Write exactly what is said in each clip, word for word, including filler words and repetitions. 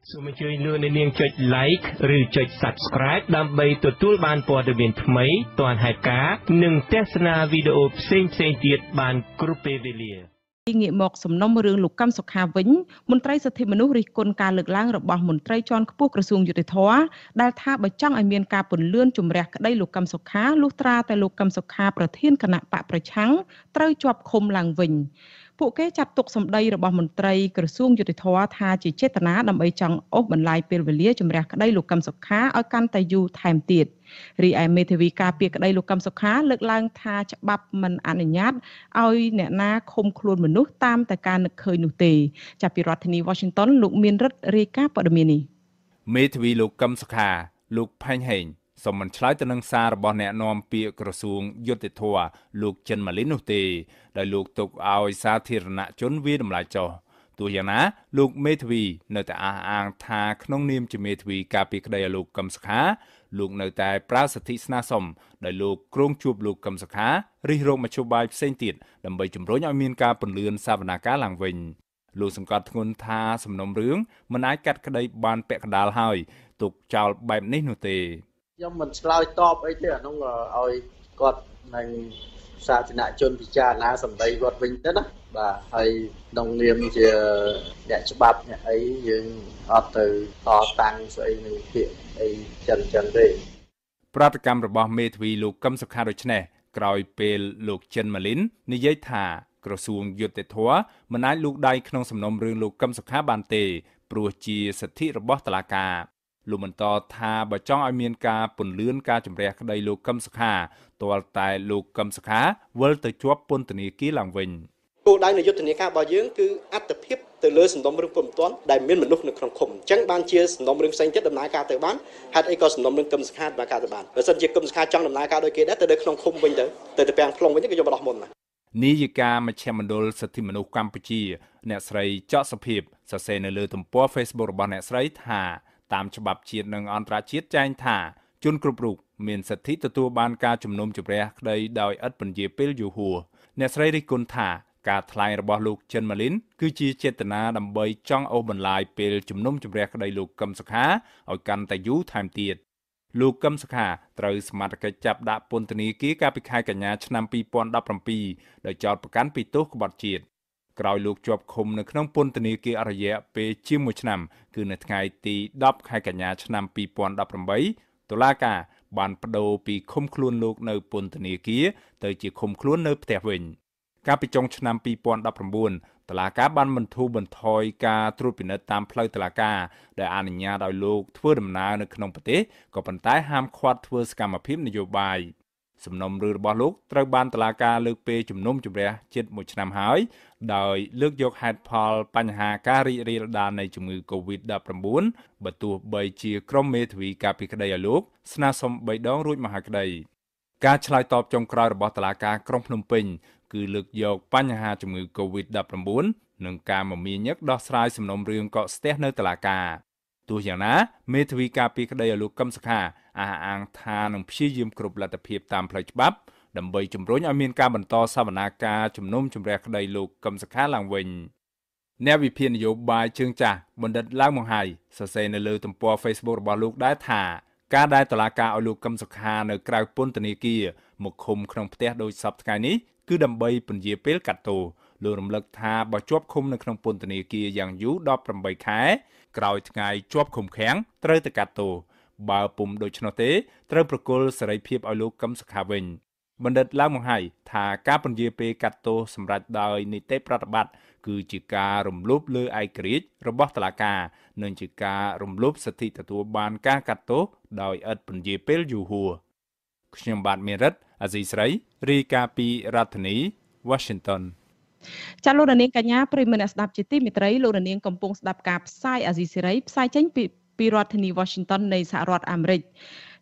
សូមអញ្ជើញលោកអ្នកនាងចុច like ឬចុច subscribe ដើម្បីទទួលបានព័ត៌មានថ្មីទាន់ហេតុការណ៍និងទស្សនាវីដេអូផ្សេងៗទៀតបានគ្រប់ពេលវេលាងាកមកសំណុំរឿងលោកកឹមសុខាវិញមន្ត្រីសិទ្ធិមនុស្សរិះគន់ការលើកឡើងរបស់មន្ត្រីជាន់ខ្ពស់ក្រសួងយុតិធម៌ដែលថាបើចង់ឲ្យមានការពន្លឿនជំរះក្តីលោកកឹមសុខាលុះត្រាតែលោកកឹមសុខាប្រធានគណៈបកប្រឆាំងត្រូវជាប់ឃុំឡើងវិញពួកគេចាត់ទុកសម្ដីរបស់មន្ត្រីក្រសួងយុតិធម៌ថាជាចេតនាដើម្បីចង់អូសបន្លាយពេលវេលាជំរះក្តីលោកកឹមសុខាឲ្យកាន់តែយូរថែមទៀតរីឯមេធាវីការពារក្តីលោកកឹមសុខាលើកឡើងថាច្បាប់មិនអនុញ្ញាតឲ្យអ្នកណាឃុំខ្លួនមនុស្សតាមតែការនឹកឃើញនោះទេចាប់ពីរដ្ឋធានី Washington លោកមានរិទ្ធរាយការណ៍ព័ត៌មាននេះមេធាវីលោកកឹមសុខាលោកផែងហេងសូមមិនឆ្លើយទៅនឹងសាររបស់អ្នកនាំពាក្យក្រសួងយុតិធម៌លោកចិនម៉ាលីននោះទេដោយលោកទុកឲ្យសាធារណជនវាតម្លៃចុះទោះយ៉ាងណាលោកមេធាវីនៅតែអះអាងថាក្នុងនាមជាមេធាវីការពារក្តីឲ្យលោកកឹមសុខាលោកនៅតែប្រើសិទ្ធិស្នើសុំដោយលោកគ្រងជួបលោកកឹមសុខារិះរោបមធ្យោបាយផ្សេងទៀតដើម្បីជំរុញឲ្យមានការពន្លឿនសវនកម្មឡើងវិញលោកសង្កត់ធ្ងន់ថាសំណុំរឿងមិនអាចកាត់ក្តីបានពាក់កណ្ដាលហើយទុកចោលបែបនេះនោះទេខ្ញុំមិនឆ្លើយតបអីទេអានោះឲ្យគាត់នឹងសាធារណជនពិចារណាសម្ដីគាត់វិញទៅណាបាទហើយក្នុងនាមជាអ្នកច្បាប់អ្នកអីយើងអត់ទៅតតាំងស្អីនឹងភាកអីចឹងចឹងទេប្រតិកម្មរបស់មេធាវីលោកកឹមសុខាដូចនេះក្រោយពេលលោកចិនម៉ាលីននិយាយថាក្រសួងយុតិធម៌មិនអាចលូកដៃក្នុងសំណុំរឿងលោកកឹមសុខាបានទេព្រោះជាសិទ្ធិរបស់តុលាការលោកបន្តថាបើចង់ឲ្យមានការពន្លឿនការជំរះក្តីលោកកឹមសុខាទាល់តែលោកកឹមសុខាវិលទៅជាប់ពន្ធនាគារឡើងវិញគោលដៅនៃយុទ្ធនាការរបស់យើងគឺអត្តភាពទៅលើសំណុំរឿងពុំទាន់ដែលមានមនុស្សនៅក្នុងឃុំអញ្ចឹងបានជាសំណុំរឿងផ្សេងទៀតដំណើរការទៅបានហេតុអីក៏សំណុំរឿងកឹមសុខាដំណើរការទៅបានបើសិនជាកឹមសុខាចង់ដំណើរការដូចគេដែរទៅនៅក្នុងឃុំវិញទៅទៅទៅពាំង plong វិញទៅយកបដោះមុនណានាយិកាមជ្ឈមណ្ឌលសិទ្ធិមនុស្សកម្ពុជាអ្នកស្រីច័កសុភាពសរសេរនៅលើទំព័រ Facebook របស់អ្នកស្រីថាតាមច្បាប់ជាតិនិងអន្តរជាតិចែងថាជនគ្រប់រូបមានសិទ្ធិទទួលបានការជំនុំជម្រះក្តីដោយឥតពន្យាពេលយូរហួសអ្នកស្រីរិះគន់ថាការថ្លែងរបស់លោកចិនម៉ាលីនគឺជាចេតនាដើម្បីចង់អូសបន្លាយពេលជំនុំជម្រះក្តីលោកកឹមសុខាឲ្យកាន់តែយូរថែមទៀតលោកកឹមសុខាត្រូវសមត្ថកិច្ចចាប់ដាក់ពន្ធនាគារកាលពីខែកញ្ញាឆ្នាំពីរពាន់ដប់ប្រាំពីរដោយចោទប្រកាន់ពីទោសក្បត់ជាតិក្រោយលោកជាប់ឃុំនៅក្នុងពន្ធនាគារអស់រយៈពេលជាងមួយឆ្នាំគឺនៅថ្ងៃទីដប់ខែកញ្ញាឆ្នាំពីរពាន់ដប់ប្រាំបីតុលាការបានប្តូរពីឃុំខ្លួនលោកនៅពន្ធនាគារទៅជាឃុំខ្លួននៅផ្ទះវិញកាលពីចុងឆ្នាំពីរពាន់ដប់ប្រាំបួនតុលាការបានបន្ធូរបន្ថយការត្រួតពិនិត្យតាមផ្លូវតុលាការដែលអនុញ្ញាតឲ្យលោកធ្វើដំណើរនៅក្នុងប្រទេសក៏ប៉ុន្តែហាមឃាត់ធ្វើសកម្មភាពនយោបាយសំណុំរឿងរបស់លោកត្រូវបានតុលាការលើកពេលជំនុំជម្រះជិតមួយឆ្នាំហើយដោយលើកយកហេតុផលបញ្ហាការរីករាលដាលនៃជំងឺ កូវីដ ដប់ប្រាំបួន បើទោះបីជាក្រុមមេធាវីការពារក្តីឲ្យលោកស្នើសុំបីដងរួចមកហើយក្តីការឆ្លើយតបចុងក្រោយរបស់តុលាការក្រុងភ្នំពេញគឺលើកយកបញ្ហាជំងឺ កូវីដ ដប់ប្រាំបួន និងការមមាញឹកដោះស្រាយសំណុំរឿងកកស្ទះនៅតុលាការទោះយ៉ាងណាមេធាវីការពារក្តីឲ្យលោកកឹមសុខាអះអាងថានឹងព្យាយាមគ្រប់លទ្ធភាពតាមផ្លូវច្បាប់ដើម្បីជំរុញឲ្យមានការបន្តសវនាការជំនុំជម្រះក្តីលោកកឹមសុខាឡើងវិញអ្នកវិភាគនយោបាយជើងចាស់បណ្ឌិតឡាវម៉ុងហៃសរសេរនៅលើទំព័រ Facebook របស់លោកដែរថាការដែលតុលាការឲ្យលោកកឹមសុខានៅក្រៅពន្ធនាគារមកឃុំក្នុងផ្ទះដោយសពថ្ងៃនេះគឺដើម្បីពន្យាពេលកាត់ទោសលោករំលឹកថាបើជាប់ឃុំនៅក្នុងពន្ធនាគារយ៉ាងយូរដប់ប្រាំបីខែក្រោយថ្ងៃជាប់ឃុំឃាំងត្រូវទៅកាត់ទោសបើពុំដូច្នោះទេត្រូវប្រគល់សេរីភាពឲ្យលោកកឹមសុខាវិញបណ្ឌិតឡាវម៉ុងហៃថាការពន្យាពេលកាត់ទោសសម្រាប់ដោយនីតិប្រតិបត្តិគឺជាការរំលោភលើឯករាជ្យរបស់តុលាការនិងជាការរំលោភសិទ្ធិទទួលបានការកាត់ទោសដោយឥតពន្យាពេលយូរហួសខ្ញុំបាទមេរិតអាស៊ីស្រីរាយការណ៍ពីរដ្ឋធានី Washington ចាលោកនាងកញ្ញាប្រិយមិត្តអ្នកស្ដាប់ជាទីមេត្រីលោកនាងកំពុងស្ដាប់ការផ្សាយអាស៊ីសេរីផ្សាយចេញពីពីរដ្ឋធានី Washington នៃសហរដ្ឋអាមេរិក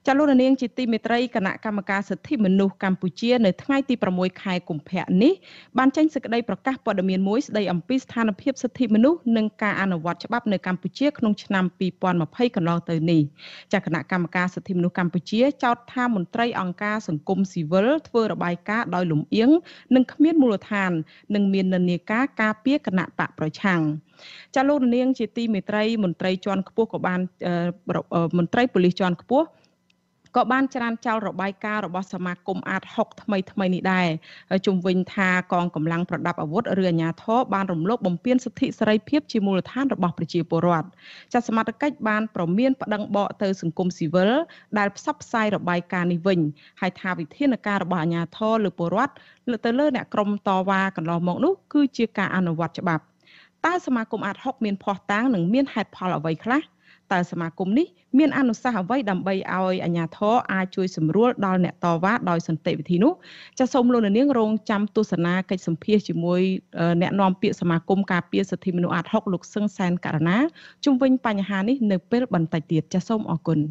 ចាលោកនាងជាទីមេត្រីគណៈកម្មការសិទ្ធិមនុស្សកម្ពុជានៅថ្ងៃទីប្រាំមួយខែកុម្ភៈនេះបានចេញសេចក្តីប្រកាសព័ត៌មានមួយស្តីអំពីស្ថានភាពសិទ្ធិមនុស្សនិងការអនុវត្តច្បាប់នៅកម្ពុជាក្នុងឆ្នាំពីរពាន់ម្ភៃកន្លងទៅនេះចាគណៈកម្មការសិទ្ធិមនុស្សកម្ពុជាចោទថាមន្ត្រីអង្គការសង្គមស៊ីវិលធ្វើរបាយការណ៍ដោយលំអៀងនិងគ្មានមូលដ្ឋាននិងមាននិន្នាការការពារគណៈបកប្រឆាំងចាលោកនាងជាទីមេត្រីមន្ត្រីជាន់ខ្ពស់ក៏បានមន្ត្រីប៉ូលីសជាន់ខ្ពស់ក៏បានច្រានចោលរបាយការណ៍របស់សមាគមអាតហុកថ្មីថ្មីនេះដែរជំវិញថាកងកម្លាំងប្រដាប់អាវុធឬអាជ្ញាធរបានរំលោភបំពានសិទ្ធិសេរីភាពជាមូលដ្ឋានរបស់ប្រជាពលរដ្ឋចាសសមត្ថកិច្ចបានប្រមានប្តឹងបកទៅសង្គមស៊ីវិលដែលផ្សព្វផ្សាយរបាយការណ៍នេះវិញហើយថាវិធានការរបស់អាជ្ញាធរលើពលរដ្ឋលើទៅលើអ្នកក្រុមតវ៉ាកន្លងមកនោះគឺជាការអនុវត្តច្បាប់តើសមាគមអាតហុកមានភស្តុតាងនិងមានហេតុផលអ្វីខ្លះតើសមាគមនេះមានអនុសាសន៍អ្វីដើម្បីឲ្យអាជ្ញាធរអាចជួយសម្រួលដល់អ្នកតវ៉ាដោយសន្តិវិធីនោះចាសសូមលោកនាងរងចាំទស្សនាកិច្ចសម្ភាសជាមួយអ្នកនាំពាក្យសមាគមការពារសិទ្ធិមនុស្សអាតហុកលោកសឹងសែនករណាជុំវិញបញ្ហានេះនៅពេលបន្តិចទៀតចាសសូមអរគុណ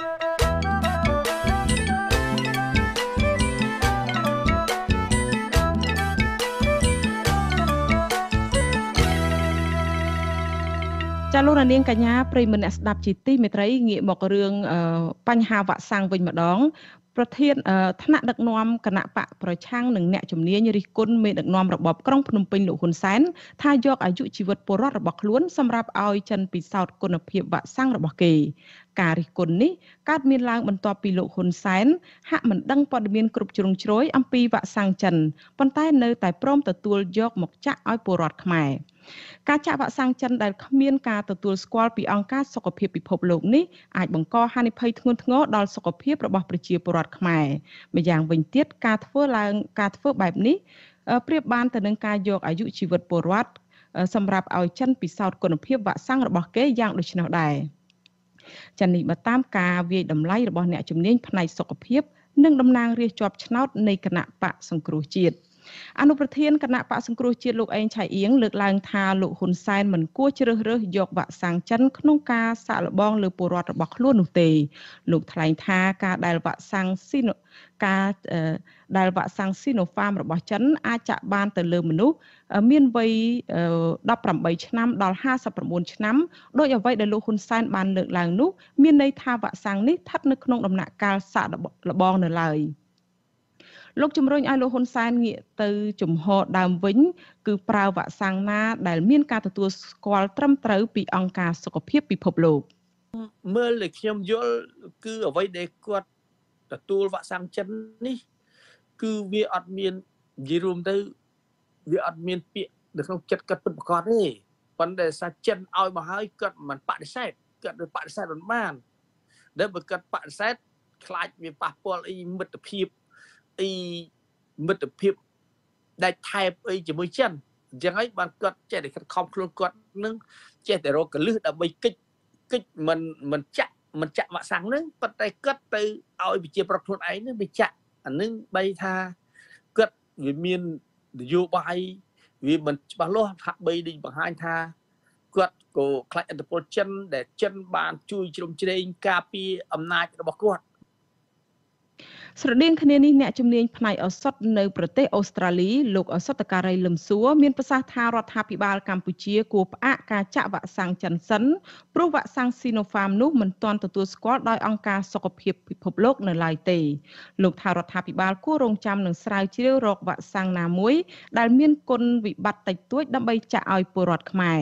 ចាលោកនាងកញ្ញាប្រិយមិត្តអ្នកស្ដាប់ជាទីមេត្រីងាកមករឿងបញ្ហាវ៉ាក់សាំងវិញម្ដងប្រធានថ្នាក់ដឹកនាំគណៈបកប្រឆាំងនិងអ្នកជំនាញរិះគន់មេដឹកនាំរបបក្រុងភ្នំពេញលោកហ៊ុនសែនថាយកអាយុជីវិតពលរដ្ឋរបស់ខ្លួនសម្រាប់ឲ្យចិនពិសោធន៍គុណភាពវ៉ាក់សាំងរបស់គេការរិះគន់នេះកើតមានឡើងបន្ទាប់ពីលោកហ៊ុនសែនហាក់មិនដឹងព័ត៌មានគ្រប់ជ្រុងជ្រោយអំពីវ៉ាក់សាំងចិនប៉ុន្តែនៅតែព្រមទទួលយកមកចាក់ឲ្យពលរដ្ឋខ្មែរការចាក់វ៉ាក់សាំងចិនដែលគ្មានការទទួលស្គាល់ពីអង្គការសុខភាពពិភពលោកនេះអាចបង្កហានិភ័យធ្ងន់ធ្ងរដល់សុខភាពរបស់ប្រជាពលរដ្ឋខ្មែរម្យ៉ាងវិញទៀតការធ្វើឡើងការធ្វើបែបនេះប្រៀបបានទៅនឹងការយកអាយុជីវិតពលរដ្ឋសម្រាប់ឲ្យចិនពិសោធន៍គុណភាពវ៉ាក់សាំងរបស់គេយ៉ាងដូច្នោះដែរចា៎នេះបើតាមការវាយតម្លៃរបស់អ្នកជំនាញផ្នែកសុខភាពនិងតំណាងរាស្ត្រជាប់ឆ្នោតនៃគណៈបកសង្គ្រោះជាតិអនុប្រធានគណៈបកសង្គ្រោះជាតិលោកអេងឆៃអៀងលើកឡើងថាលោកហ៊ុនសែនមិនគួរជ្រើសរើសយកវ៉ាក់សាំងចិនក្នុងការសាកល្បងលើពលរដ្ឋរបស់ខ្លួននោះទេលោកថ្លែងថាការដែលវ៉ាក់សាំងស៊ីណូការដែលវ៉ាក់សាំងស៊ីណូហ្វាមរបស់ចិនអាចចាក់បានទៅលើមនុស្សមានវ័យដប់ប្រាំបីឆ្នាំដល់ហាសិបប្រាំបួនឆ្នាំដោយអ្វីដែលលោកហ៊ុនសែនបានលើកឡើងនោះមានន័យថាវ៉ាក់សាំងនេះស្ថិតនៅក្នុងដំណាក់កាលសាកល្បងនៅឡើយលោកជំរុញឲ្យលោកហ៊ុនសែនងាកទៅជំហរដើមវិញគឺប្រើវ៉ាក់សាំងណាដែលមានការទទួលស្គាល់ត្រឹមត្រូវពីអង្គការសុខភាពពិភពលោកមើលលើខ្ញុំយល់គឺអ្វីដែលគាត់ទទួលវ៉ាក់សាំងចិននេះគឺវាអត់មាននិយាយរួមទៅវាអត់មានពាក្យនៅក្នុងចិត្តគាត់ពិតប្រាកដទេប៉ុន្តែសាចិនឲ្យមកហើយគាត់មិនបដិសេធគាត់មិនបដិសេធមិនបានដែលបើគាត់បដិសេធខ្លាចវាប៉ះពាល់អីមិត្តភាពអីមិត្តភាពដែលថែបអីជាមួយចិនអញ្ចឹងហើយបានគាត់ចេះតែខិតខំខ្លួនគាត់នឹងចេះតែរកកលឹះដើម្បីកិច្ចកិច្ចមិនមិនចាក់មិនចាក់វ៉ាក់សាំងនឹងប៉ុន្តែគាត់ទៅឲ្យប្រជាប្រដ្ឋខ្លួនឯងនឹងវាចាក់អានឹងបីថាគាត់វាមាននយោបាយវាមិនច្បាស់លាស់ហាក់បីដូចបង្ហាញថាគាត់ក៏ខ្លាចឥទ្ធិពលចិនដែលចិនបានជួយជ្រោមជ្រែងការពារអំណាចរបស់គាត់ស្រដៀងគ្នានេះអ្នកជំនាញផ្នែកឱសថនៅប្រទេសអូស្ត្រាលីលោកឱសថការីលឹមសួរមានប្រសាសន៍ថារដ្ឋាភិបាលកម្ពុជាគួរផ្អាកការចាក់វ៉ាក់សាំងចិនសិនព្រោះវ៉ាក់សាំងស៊ីណូហ្វាមនោះមិនទាន់ទទួលស្គាល់ដោយអង្គការសុខភាពពិភពលោកនៅឡើយទេលោកថារដ្ឋាភិបាលគួររងចាំនិងស្រាវជ្រាវរកវ៉ាក់សាំងណាមួយដែលមានគុណវិបត្តិតិចតួចដើម្បីចាក់ឲ្យពលរដ្ឋខ្មែរ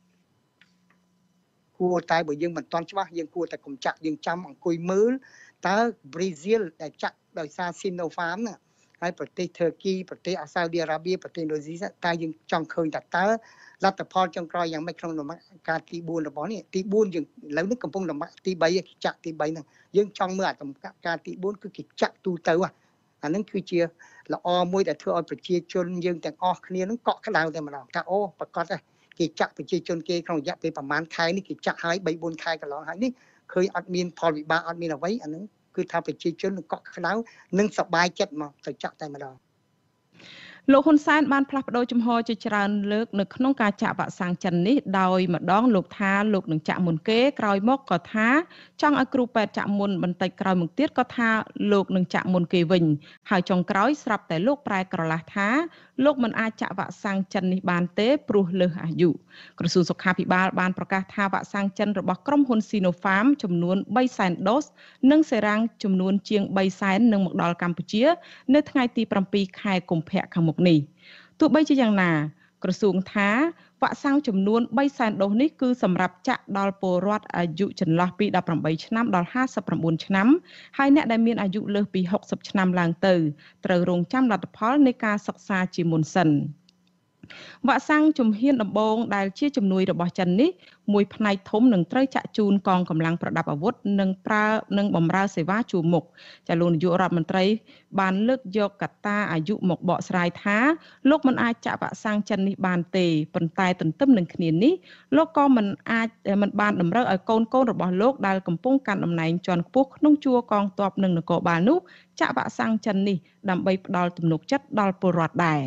គួរតែបើយើងមិនទាន់ច្បាស់យើងគួរតែកុំចាក់យើងចាំអង្គុយមើលតើប្រេស៊ីលដែលចាក់ដោយសារ Sinopharm ណាហើយប្រទេស Turkey ប្រទេស Saudi Arabia ប្រទេស Indonesia តែយើងចង់ឃើញថាតើលទ្ធផលចុងក្រោយយ៉ាងម៉េចក្នុងដំណាក់កាលទីបួនរបស់នេះទីបួនយើងឥឡូវនេះកំពុងដំណាក់ទីបីគេចាក់ទីបីហ្នឹងយើងចង់មើលអាដំណាក់កាលទីបួនគឺគេចាក់ទូទៅអាហ្នឹងគឺជាល្អមួយដែលធ្វើឲ្យប្រជាជនយើងទាំងអស់គ្នាហ្នឹងកក់ក្ដៅតែម្ដងថាអូប្រកាសថាគេចាក់ប្រជាជនគេក្នុងរយៈពេលប្រហែលខែនេះគេចាក់ហើយបីបួនខែកន្លងហើយនេះឃើញអត់មានផលវិបាកអត់មានអ្វីអាហ្នឹងគឺថាប្រជាជននឹងកក់ក្ដៅនិងសប្បាយចិត្តមកទៅចាក់តែម្ដងលោកហ៊ុនសែនបានផ្លាស់ប្តូរជំហរជាច្រើនលើកនៅក្នុងការចាក់វ៉ាក់សាំងចិននេះដោយម្ដងលោកថាលោកនឹងចាក់មុនគេក្រោយមកក៏ថាចង់ឲ្យគ្រូពេទ្យចាក់មុនបន្តិចក្រោយមកទៀតក៏ថាលោកនឹងចាក់មុនគេវិញហើយចុងក្រោយស្រាប់តែលោកប្រែក្រឡាស់ថាលោកមិនអាចចាក់វ៉ាក់សាំងចិននេះបានទេព្រោះលើសអាយុក្រសួងសុខាភិបាលបានប្រកាសថាវ៉ាក់សាំងចិនរបស់ក្រុមហ៊ុន Sinopharm ចំនួនបីសែនដូសនិងសេរ៉ាំងចំនួនជាងបីសែននឹងមកដល់កម្ពុជានៅថ្ងៃទីប្រាំពីរខែកុម្ភៈខាងមុខនេះទោះបីជាយ៉ាងណាក្រសួងថាវ៉ាក់សាំងចំនួនបីសែនដូសនេះគឺសម្រាប់ចាក់ដល់ពលរដ្ឋអាយុចន្លោះពីដប់ប្រាំបីឆ្នាំដល់ហាសិបប្រាំបួនឆ្នាំហើយអ្នកដែលមានអាយុលើសពីហុកសិបឆ្នាំឡើងទៅត្រូវរងចាំលទ្ធផលនៃការសិក្សាជាមុនសិនវ៉ាក់សាំងជំហានដំបូងដែលជាជំនួយរបស់ចិននេះមួយផ្នែកធំនឹងត្រូវចាក់ជូនកងកម្លាំងប្រដាប់អាវុធនិងប្រើនិងបម្រើសេវាជួរមុខចាលោកនាយករដ្ឋមន្ត្រីបានលើកយកកត្តាអាយុមកបកស្រាយថាលោកមិនអាចចាក់វ៉ាក់សាំងចិននេះបានទេប៉ុន្តែទន្ទឹមនឹងគ្នានេះលោកក៏មិនអាចមិនបានតម្រូវឲ្យកូនកូនរបស់លោកដែលកំពុងកាន់តំណែងជាន់ខ្ពស់ក្នុងជួរកងទ័ពនិងនគរបាលនោះចាក់វ៉ាក់សាំងចិននេះដើម្បីផ្ដល់ទំនុកចិត្តដល់ពលរដ្ឋដែរ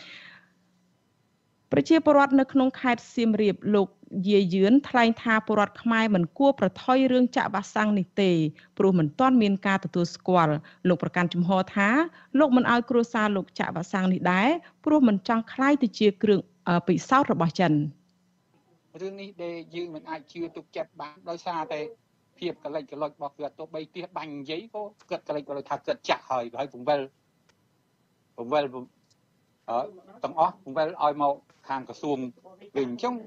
ប្រជាពលរដ្ឋនៅក្នុងខេត្តសៀមរាបលោកយាយឿនថ្លែងថាពលរដ្ឋខ្មែរមិនគួរប្រថុយរឿងចាក់វ៉ាក់សាំងនេះទេព្រោះមិនទាន់មានការទទួលស្គាល់លោកប្រកាន់ជំហរថាលោកមិនឲ្យគ្រួសារលោកចាក់វ៉ាក់សាំងនេះដែរព្រោះមិនចង់ខ្លាយទៅជាគ្រឿងពិសោធន៍របស់ចិនរឿងនេះដែលយើងមិនអាចជឿទុកចិត្តបានដោយសារតែភាពកលិចកលុចរបស់គាត់ទោះបីទៀសបាញ់និយាយក៏គាត់កលិចកលុចថាគាត់ចាក់ហើយហើយពង្វិលពង្វិលអឺទាំងអស់ពង្វិលឲ្យមកខាងក្រសួងវិញអញ្ចឹង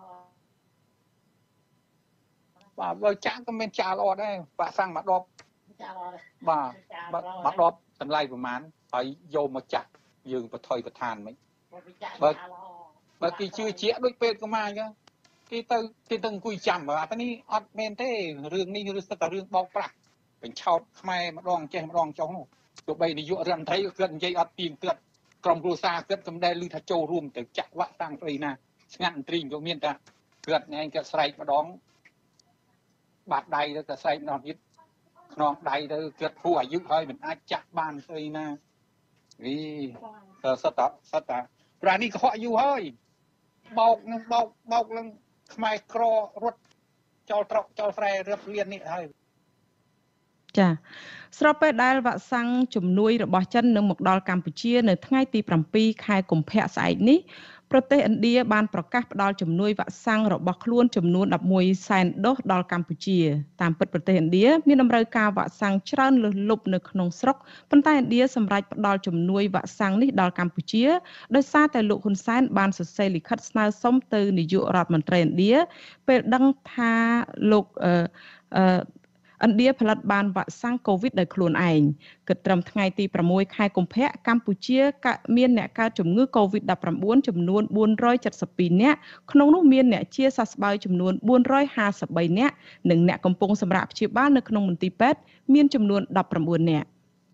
បាទបើចាក់ក៏មានចាក់ល្អដែរបាក់សាំងមកដបចាក់ល្អដែរបាទមកដបតម្លៃប្រហែលហើយយកមកចាក់យើងបថុយប្រឋានមិនបើបើគេជឿជាក់ដូចពេទ្យកម្មាអញ្ចឹងគេទៅគេទៅអង្គុយចាំបាទអានេះអត់មែនទេរឿងនេះឬសិតតែរឿងបោកប្រាស់បញ្ឆោតខ្មែរម្ដងចេះម្ដងចុះទោះបីនាយករដ្ឋមន្ត្រីគាត់និយាយអត់ទៀងទាត់ក្រុមគ្រួសារគាត់សំដែងឮថាចូលរួមទៅចាក់វ៉ាក់សាំងស្អីណាស្ងាត់ត្រីក៏មានតែគាត់ឯងគាត់ស្រែកម្ដងបាត់ដៃទៅតែស្រែកម្ដងទៀតខ្នងដៃទៅគាត់ព្រោះអាយុហើយមិនអាចចាក់បានស្អីណាវីសតសតប្រានេះកុហកយូរហើយបោកនឹងបោកបោកនឹងខ្មែរក្ររត់ចោលត្រកចោលស្រែរឹបលៀននេះហើយចាស្របពេលដែលវ៉ាក់សាំងជំនួយរបស់ចិននឹងមកដល់កម្ពុជានៅថ្ងៃទីប្រាំពីរខែកុម្ភៈស្អែកនេះប្រទេសឥណ្ឌាបានប្រកាសផ្ដល់ជំនួយវ៉ាក់សាំងរបស់ខ្លួនចំនួនដប់មួយសែនដូសដល់កម្ពុជាតាមពិតប្រទេសឥណ្ឌាមានតម្រូវការវ៉ាក់សាំងច្រើនលើសលប់នៅក្នុងស្រុកប៉ុន្តែឥណ្ឌាសម្រេចផ្ដល់ជំនួយវ៉ាក់សាំងនេះដល់កម្ពុជាដោយសារតែលោកហ៊ុនសែនបានសរសេរលិខិតស្នើសុំទៅនាយករដ្ឋមន្ត្រីឥណ្ឌាពេលដឹងថាលោកអឺអឺឥណ្ឌាផលិតបានវ៉ាក់សាំងកូវីដដោយខ្លួនឯងគិតត្រឹមថ្ងៃទីប្រាំមួយខែកុម្ភៈកម្ពុជាមានអ្នកកើតជំងឺកូវីដដប់ប្រាំបួនចំនួនបួនរយចិតសិបពីរនាក់ក្នុងនោះមានអ្នកជាសះស្បើយចំនួនបួនរយហាសិបបីនាក់និងអ្នកកំពុងសម្រាកព្យាបាលនៅក្នុងមន្ទីរពេទ្យមានចំនួនដប់ប្រាំបួននាក់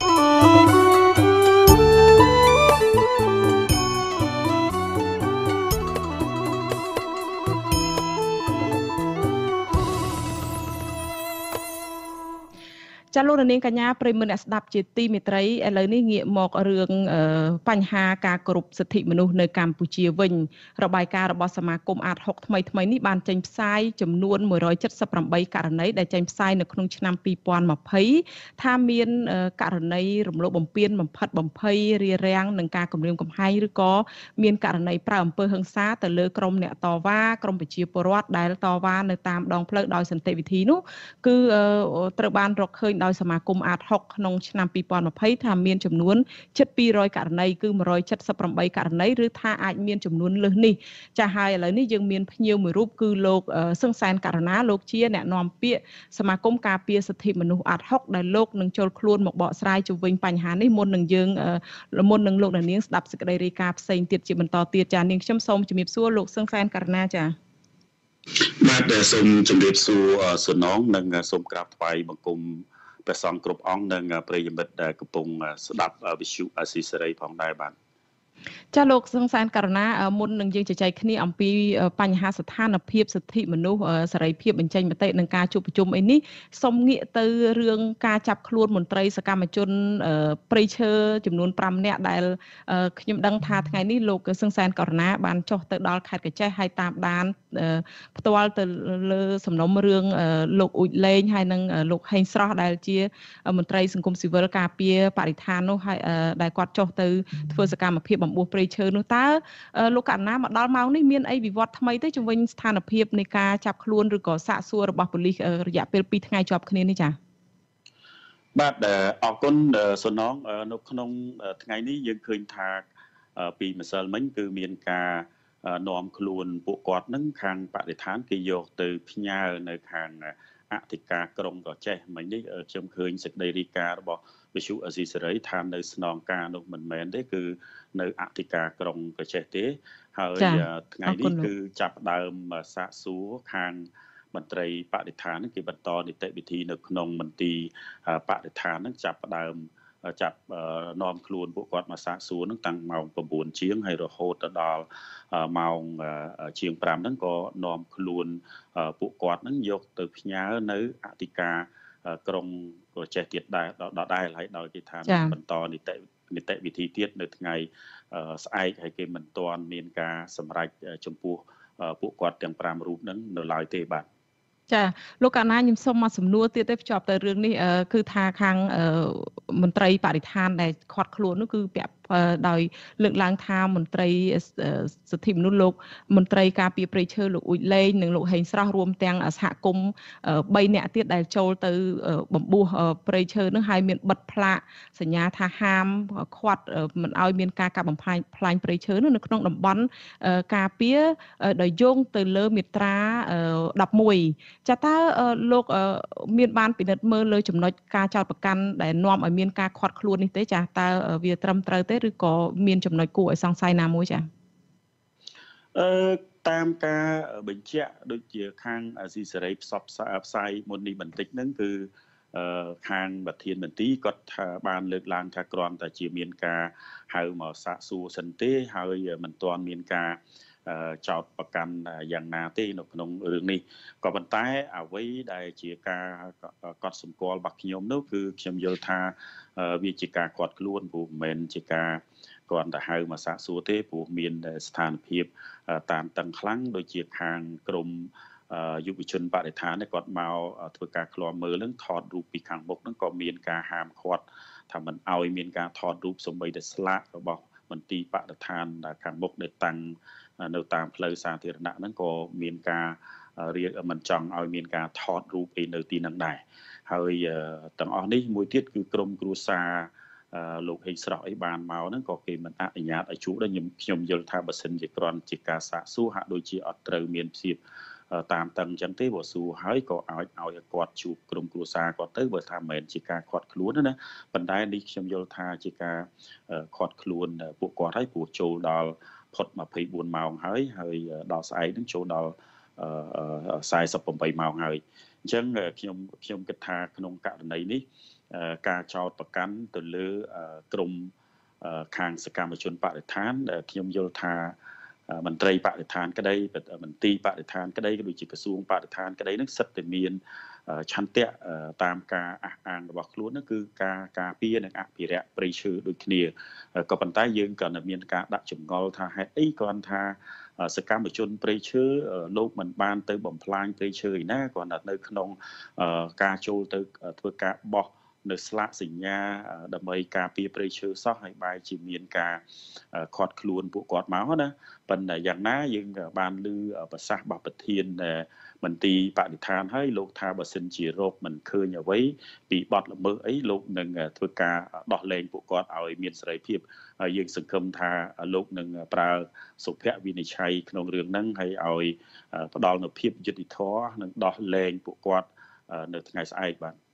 ចាលោកនាងកញ្ញាប្រិយមិត្តអ្នកស្ដាប់ជាទីមេត្រីឥឡូវនេះងាកមករឿងបញ្ហាការគោរពសិទ្ធិមនុស្សនៅកម្ពុជាវិញរបាយការណ៍របស់សមាគមអាតហុកថ្មីថ្មីនេះបានចេញផ្សាយចំនួនមួយរយចិតសិបប្រាំបីករណីដែលចេញផ្សាយនៅក្នុងឆ្នាំពីរពាន់ម្ភៃថាមានករណីរំលោភបំពានបំផិតបំភ័យរារាំងនឹងការគំរាមកំហែងឬក៏មានករណីប្រើអំពើហិង្សាទៅលើក្រុមអ្នកតវ៉ាក្រុមប្រជាពលរដ្ឋដែលតវ៉ានៅតាមដងផ្លូវដោយសន្តិវិធីនោះគឺត្រូវបានរកឃើញដោយសមាគមអាតហុកក្នុងឆ្នាំពីរពាន់ម្ភៃថាមានចំនួនជិតពីររយករណីគឺមួយរយចិតសិបប្រាំបីករណីឬថាអាចមានចំនួនលើសនេះចាស់ហើយឥឡូវនេះយើងមានភ្ញៀវមួយរូបគឺលោកសឹងសែនករណាលោកជាអ្នកនាំពាក្យសមាគមការពារសិទ្ធិមនុស្សអាតហុកដែលលោកនឹងចូលខ្លួនមកបកស្រាយជុំវិញបញ្ហានេះមុននឹងយើងមុននឹងលោកនាងស្ដាប់សេចក្តីរាយការណ៍ផ្សេងទៀតជាបន្តទៀតចានាងខ្ញុំសូមជំរាបសួរលោកសឹងសែនករណាចាបាទសូមជម្រាបសួរសុនងនិងសូមក្រាបថ្វាយបង្គំព្រះសង្ឃគ្រប់អង្គនិងប្រិយមិត្តដែលកំពុងស្ដាប់វិទ្យុអាស៊ីសេរីផងដែរបាទចាលោកសង្សានករណាមុននឹងយើងជជែកគ្នាអំពីបញ្ហាស្ថានភាពសិទ្ធិមនុស្សសេរីភាពបញ្ចេញមតិនិងការជួបប្រជុំអីនេះសូមងាកទៅរឿងការចាប់ខ្លួនមន្ត្រីសកម្មជនព្រៃឈើចំនួនប្រាំនាក់ដែលខ្ញុំដឹងថាថ្ងៃនេះលោកសង្សានករណាបានចុះទៅដល់ខេត្តកញ្ចេះហើយតាមដានផ្ទាល់ទៅលើសំណុំរឿងលោកអ៊ូចលេងហើយនិងលោកហេងស្រស់ដែលជាមន្ត្រីសង្គមស៊ីវិលការពារបរិស្ថាននោះហើយដែលគាត់ចុះទៅធ្វើសកម្មភាពបំពុះព្រៃឈើនោះតើលោកកណ្ណាមកដល់ម៉ោងនេះមានអីវិវត្តថ្មីទេជំវិញស្ថានភាពនៃការចាប់ខ្លួនឬក៏សាកសួររបស់ប៉ូលីសរយៈពេលពីរថ្ងៃជាប់គ្នានេះចា៎បាទអរគុណសុនងនៅក្នុងថ្ងៃនេះយើងឃើញថាពីម្សិលមិញគឺមានការនាំខ្លួនពួកគាត់នឹងខាងបរិស្ថានគេយកទៅផ្ញើនៅខាងអធិការក្រុងកោះចេះមិញនេះខ្ញុំឃើញសេចក្តីរាយការណ៍របស់វិទ្យុអេស៊ីសេរីថានៅស្នងការនោះមិនមែនទេគឺនៅអធិការក្រុងកោះចេះទេហើយថ្ងៃនេះគឺចាប់ផ្ដើមសាកសួរខាងមន្ត្រីបរិស្ថានគេបន្តនីតិវិធីនៅក្នុងមន្ទីរបរិស្ថាននឹងចាប់ផ្ដើមចាប់នាំខ្លួនពួកគាត់មកសាកសួរនឹងតាំងម៉ោង៩ជាងហើយរហូតដល់ម៉ោងជាង៥ហ្នឹងក៏នាំខ្លួនពួកគាត់នឹងយកទៅផ្ញើនៅអធិការក្រុងក៏ចេះទៀតដែរដដែលហើយដោយគេថាបន្តនីតិនីតិវិធីទៀតនៅថ្ងៃស្អែកហើយគេមិនទាន់មានការសម្រេចចំពោះពួកគាត់ទាំង៥រូបហ្នឹងនៅឡើយទេបាទចាលោកកណ្ណាខ្ញុំសូមមកសំណួរទៀតទេភ្ជាប់ទៅរឿងនេះគឺថាខាងមន្ត្រីបរិស្ថានដែលខាត់ខ្លួននោះគឺពាក់ដោយលើកឡើងថាមន្ត្រីសិទ្ធិមនុស្សលោកមន្ត្រីការពារព្រៃឈើលោកអ៊ូចលេងនិងលោកហេងស្រស់រួមទាំងសហគមន៍បីនាក់ទៀតដែលចូលទៅបំពុះព្រៃឈើនោះហើយមានបិទផ្លាកសញ្ញាថាហាមខាត់មិនឲ្យមានការកាប់បំផ្លាញផ្លាញព្រៃឈើនោះនៅក្នុងតំបន់ការពារដោយយោងទៅលើមាត្រាដប់មួយចាតើលោកមានបានពិនិត្យមើលលើចំណុចការចោទប្រកាន់ដែលនាំឲ្យមានការខាត់ខ្លួននេះទេចាតើវាត្រឹមត្រូវទេឬក៏មានចំណុចគួរឲ្យសង្ស័យណាមួយចាអឺតាមការបញ្ជាក់ដូចជាខាងអាស៊ីសេរីផ្សព្វផ្សាយមុននេះបន្តិចហ្នឹងគឺខាងប្រធានមន្ត្រីគាត់ថាបានលើកឡើងថាគ្រាន់តែជាមានការហៅមកសាកសួរសិនទេហើយមិនទាន់មានការចោទប្រកាន់យ៉ាងណាទេនៅក្នុងរឿងនេះក៏ប៉ុន្តែអ្វីដែលជាការកត់សម្គាល់របស់ខ្ញុំនោះគឺខ្ញុំយល់ថាវាជាការគាត់ខ្លួនព្រោះមិនមែនជាការគ្រាន់តែហៅមកសាកសួរទេព្រោះមានស្ថានភាពតានតឹងខ្លាំងដូចជាខាងក្រមយុវជនបរិស្ថានគាត់មកធ្វើការឃ្លាំមើលនឹងថតរូបពីខាងមុខនឹងក៏មានការហាមឃាត់ថាមិនឲ្យមានការថតរូបសូម្បីតែស្លាករបស់មន្ទីរបរិស្ថានខាងមុខដែលតាំងនៅតាមផ្លូវសាធារណៈហ្នឹងក៏មានការរៀបមិនចង់ឲ្យមានការថតរូបអីនៅទីហ្នឹងដែរហើយទាំងអស់នេះមួយទៀតគឺក្រមគ្រួសារលោកហេងស្រស់អីបានមកហ្នឹងក៏គេមិនអនុញ្ញាតឲ្យជួបដែរខ្ញុំខ្ញុំយល់ថាបើសិនជាគ្រាន់ជាការសាកសួរហាក់ដូចជាអត់ត្រូវមានភាពតាមតឹងអញ្ចឹងទេបើសួរហើយក៏ឲ្យឲ្យគាត់ជួបក្រុមគ្រួសារគាត់ទៅបើថាមិនមែនជាការខាត់ខ្លួនណាប៉ុន្តែនេះខ្ញុំយល់ថាជាការខាត់ខ្លួនពួកគាត់ហើយព្រោះចូលដល់ផុតម្ភៃបួនម៉ោងហើយហើយដល់ស្អែកនឹងចូលដល់សែសិបប្រាំម៉ោងហើយអញ្ចឹងខ្ញុំខ្ញុំគិតថាក្នុងករណីនេះការចោទប្រកាន់ទៅលើក្រមខាងសកម្មជនបរិស្ថានខ្ញុំយល់ថាមន្ត្រីបរិស្ថានក្តីមន្ទីរបរិស្ថានក្តីក៏ដូចជាក្រសួងបរិស្ថានក្តីនឹងសិតតែមានឆន្ទៈតាមការអះអាងរបស់ខ្លួននោះគឺការការពារនិងអភិរក្សព្រៃឈើដូចគ្នាក៏ប៉ុន្តែយើងក៏មានការដាក់ចម្ងល់ថាហេតុអីគ្រាន់ថាសកម្មជនព្រៃឈើលោកមិនបានទៅបំផ្លាញព្រៃឈើឯណាគ្រាន់តែនៅក្នុងការចូលទៅធ្វើការបោះនៅស្លាកសញ្ញាដើម្បីការពារព្រៃឈើសោះហើយបែរជាមានការខាត់ខ្លួនពួកគាត់មកណាប៉ុន្តែយ៉ាងណាយើងបានឮប្រសាសន៍របស់ប្រធានមន្ទីរបរិស្ថានហើយលោកថាបើសិនជារោគមិនឃើញអ្វីពីបទល្មើសអីលោកនឹងធ្វើការដោះលែងពួកគាត់ឲ្យមានសេរីភាពហើយយើងសង្ឃឹមថាលោកនឹងប្រើសុភវិនិច្ឆ័យក្នុងរឿងហ្នឹងហើយឲ្យផ្ដល់នូវភាពយុត្តិធម៌និងដោះលែងពួកគាត់នៅថ្ងៃស្អែកបាទ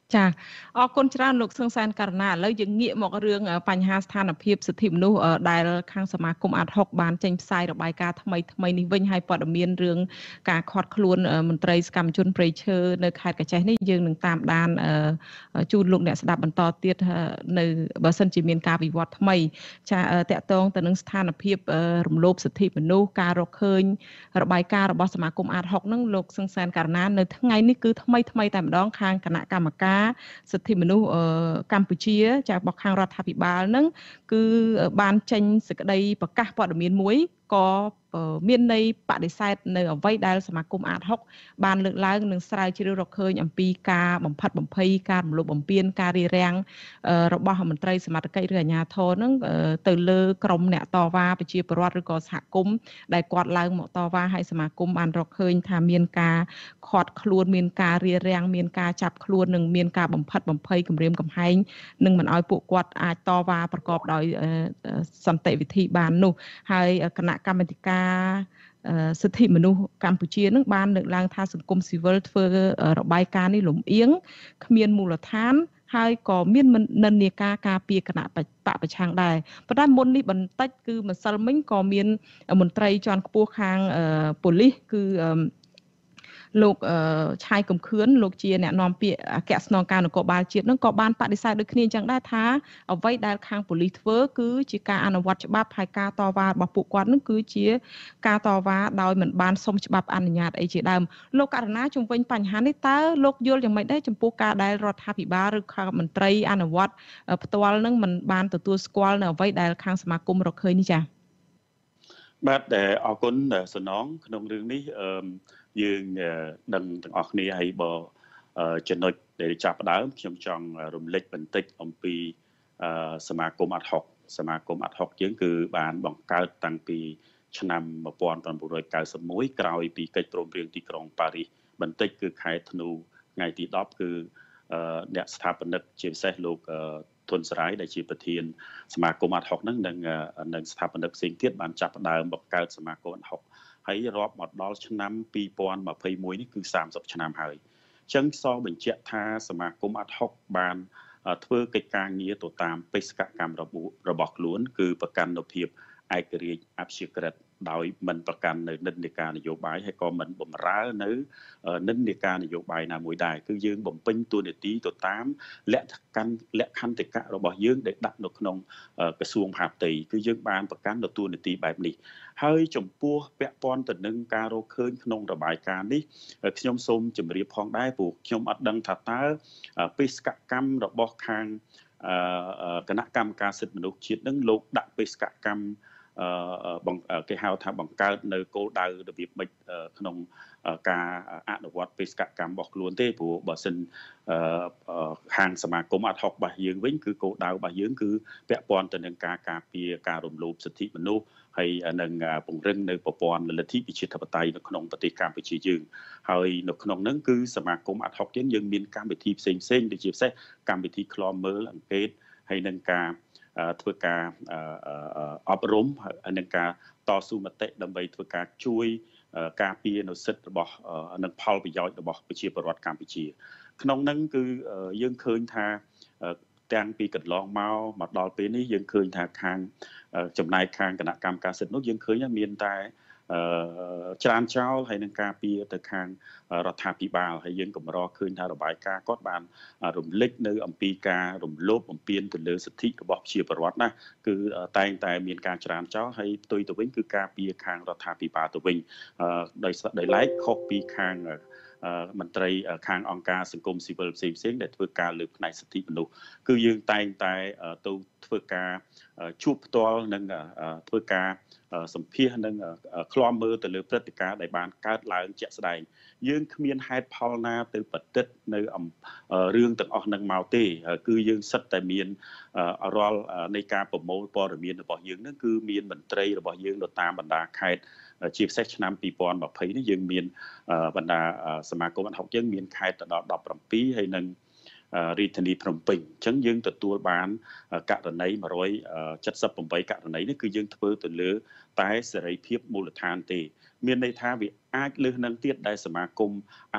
ចាអរគុណច្រើនលោកសឹងសានករណាឥឡូវយើងងាកមករឿងបញ្ហាស្ថានភាពសិទ្ធិមនុស្សដែលខាងសមាគមអាតហុកបានចេញផ្សាយរបាយការណ៍ថ្មីថ្មីនេះវិញហើយព័ត៌មានរឿងការខាត់ខ្លួនមន្ត្រីសកម្មជនព្រៃឈើនៅខេត្តកញ្ចេះនេះយើងនឹងតាមដានជូនលោកអ្នកស្ដាប់បន្តទៀតនៅបើសិនជាមានការវិវត្តថ្មីចាតកតងទៅនឹងស្ថានភាពរំលោភសិទ្ធិមនុស្សការរកឃើញរបាយការណ៍របស់សមាគមអាតហុកហ្នឹងលោកសឹងសានករណានៅថ្ងៃនេះគឺថ្មីថ្មីតែម្ដងខាងគណៈកម្មការសិទ្ធិមនុស្សកម្ពុជាចារបស់ខាងរដ្ឋាភិបាលហ្នឹងគឺបានចេញសេចក្តីប្រកាសព័ត៌មានមួយក៏មានន័យបដិសេធនៅអ្វីដែលសមាគមអាតហុកបានលើកឡើងនិងស្រាវជ្រាវរកឃើញអំពីការបំផិតបំភ័យការរំលោភបំពានការរារាំងរបស់មន្ត្រីសមត្ថកិច្ចឬអាជ្ញាធរហ្នឹងទៅលើក្រុមអ្នកតវ៉ាប្រជាពលរដ្ឋឬក៏សហគមន៍ដែលគាត់ឡើងមកតវ៉ាឲ្យសមាគមបានរកឃើញថាមានការខាត់ខ្លួនមានការរារាំងមានការចាប់ខ្លួននិងមានការបំផិតបំភ័យគំរាមកំហែងនិងមិនឲ្យពួកគាត់អាចតវ៉ាប្រកបដោយសន្តិវិធីបាននោះហើយគណៈកម្មាធិការសិទ្ធិមនុស្សកម្ពុជានឹងបានលើកឡើងថាសង្គមស៊ីវិលធ្វើរបាយការណ៍នេះលំអៀងគ្មានមូលដ្ឋានហើយក៏មាននិន្នាការការពារគណៈបកប្រឆាំងដែរប៉ុន្តែមុននេះបន្តិចគឺម្សិលមិញក៏មានមន្ត្រីជាន់ខ្ពស់ខាងប៉ូលីសគឺលោកឆាយកំខឿនលោកជាអ្នកនាំពាក្យអគ្គស្នងការនគរបាលជាតិនឹងក៏បានបដិសេធដូចគ្នាអញ្ចឹងដែរថាអ្វីដែលខាងប៉ូលីសធ្វើគឺជាការអនុវត្តច្បាប់ហើយការតវ៉ារបស់ពួកគាត់នឹងគឺជាការតវ៉ាដោយមិនបានសុំច្បាប់អនុញ្ញាតអីជាដើមលោកករណាជំវិញបញ្ហានេះតើលោកយល់យ៉ាងម៉េចដែរចំពោះការដែលរដ្ឋាភិបាលឬខាងមន្ត្រីអនុវត្តផ្ទាល់នឹងមិនបានទទួលស្គាល់នៅអ្វីដែលខាងសមាគមរកឃើញនេះចា៎បាទអរគុណសំណងក្នុងរឿងនេះអឺយើងដឹងទាំងអស់គ្នាហើយបើចំណុចដែលចាប់ផ្ដើមខ្ញុំចង់រំលឹកបន្តិចអំពីសមាគមអាត់ហុកសមាគមអាត់ហុកយើងគឺបានបង្កើតតាំងពីឆ្នាំmột nghìn chín trăm chín mươi mốtក្រោយពីកិច្ចព្រមព្រៀងទីក្រុងប៉ារីសបន្តិចគឺខែធ្នូថ្ងៃទីដប់គឺអ្នកស្ថាបនិកជាពិសេសលោកធុនសរាយដែលជាប្រធានសមាគមអាត់ហុកហ្នឹងនិងនិងស្ថាបនិកផ្សេងទៀតបានចាប់ផ្ដើមបង្កើតសមាគមអាត់ហុកហើយរាប់មកដល់ឆ្នាំពីរពាន់ยี่สิบเอ็ดនេះគឺសាមសិបឆ្នាំហើយអញ្ចឹងសបញ្ជាក់ថាសមាគមអាត់ហុកបានធ្វើកិច្ចការងារទៅតាមបេសកកម្មរបស់ខ្លួនគឺប្រកាន់នូវភាពឯករាជ្យអព្យាក្រឹតដោយមិនប្រកាន់នៅនិន្នាការនយោបាយហើយក៏មិនបំរើនៅនិន្នាការនយោបាយណាមួយដែរគឺយើងបំពេញតួនាទីទៅតាមលក្ខខណ្ឌលក្ខន្តិកៈរបស់យើងដែលដាក់នៅក្នុងក្រសួងមហាផ្ទៃគឺយើងបានប្រកាន់នៅតួនាទីបែបនេះហើយចំពោះពាក់ព័ន្ធទៅនឹងការរកឃើញក្នុងរបាយការណ៍នេះខ្ញុំសូមជម្រាបផងដែរព្រោះខ្ញុំអត់ដឹងថាតើបេសកកម្មរបស់ខាងគណៈកម្មការសិទ្ធិមនុស្សជាតិនឹងលោកដាក់បេសកកម្មគេហៅថាបង្កើតនៅគោលដៅរបៀបម៉េចក្នុងការអនុវត្តបេសកកម្មរបស់ខ្លួនទេព្រោះបើសិនខាងសមាគមអាត់ហុករបស់យើងវិញគឺគោលដៅរបស់យើងគឺពាក់ព័ន្ធទៅនឹងការការពារការរំលោភសិទ្ធិមនុស្សហើយនឹងពង្រឹងនៅប្រព័ន្ធលទ្ធិប្រជាធិបតេយ្យនៅក្នុងប្រទេសកម្ពុជាយើងហើយនៅក្នុងហ្នឹងគឺសមាគមអាត់ហុកយើងយើងមានកម្មវិធីផ្សេងផ្សេងដូចជាពិសេសកម្មវិធីឃ្លាំមើលអង្កេតហើយនឹងការធ្វើការអប់រំហើយនឹងការតស៊ូមតិដើម្បីធ្វើការជួយការពារនៅសិទ្ធិរបស់និងផលប្រយោជន៍របស់ប្រជាពលរដ្ឋកម្ពុជាក្នុងហ្នឹងគឺយើងឃើញថាទាំងពីកន្លងមកមកដល់ពេលនេះយើងឃើញថាខាងចំណែកខាងគណៈកម្មការសិទ្ធិនោះយើងឃើញថាមានតែច្រានចោលហើយនឹងការពារទៅខាងរដ្ឋាភិបាលហើយយើងកម្រឃើញថារបាយការណ៍គាត់បានរំលេចនៅអំពីការរំលោភបំពានទៅលើសិទ្ធិរបស់ប្រជាពលរដ្ឋណាគឺតែងតែមានការច្រានចោលហើយផ្ទុយទៅវិញគឺការពារខាងរដ្ឋាភិបាលទៅវិញដោយដោយឡែកខុសពីខាងមន្ត្រីខាងអង្គការសង្គមស៊ីវិលផ្សេងផ្សេងដែលធ្វើការលើផ្នែកសិទ្ធិមនុស្សគឺយើងតែងតែទៅធ្វើការជួបផ្ទាល់និងធ្វើការសម្ភាសនិងឃ្លាំមើលទៅលើព្រឹត្តិការណ៍ដែលបានកើតឡើងជាក់ស្ដែងយើងគ្មានហេតុផលណាទៅបដិទ្ធនៅរឿងទាំងអស់នឹងមកទេគឺយើងសិតតែមានរាល់នៃការប្រមូលព័ត៌មានរបស់យើងនឹងគឺមានមន្ត្រីរបស់យើងនៅតាមបណ្ដាខេត្តជាពិសេសឆ្នាំពីរពាន់ยี่สิบនេះយើងមានបណ្ដាសមាគមអាត់ហុកយើងមានខេត្តដល់ដប់ប្រាំពីរហើយនឹងរាជធានីភ្នំពេញអញ្ចឹងយើងទទួលបានករណីmột trăm七十八ករណីនេះគឺយើងធ្វើទៅលើតែសេរីភាពមូលដ្ឋានទេមានន័យថាវាអាចលើសនឹងទៀតដែលសមាគមអាត់ហុក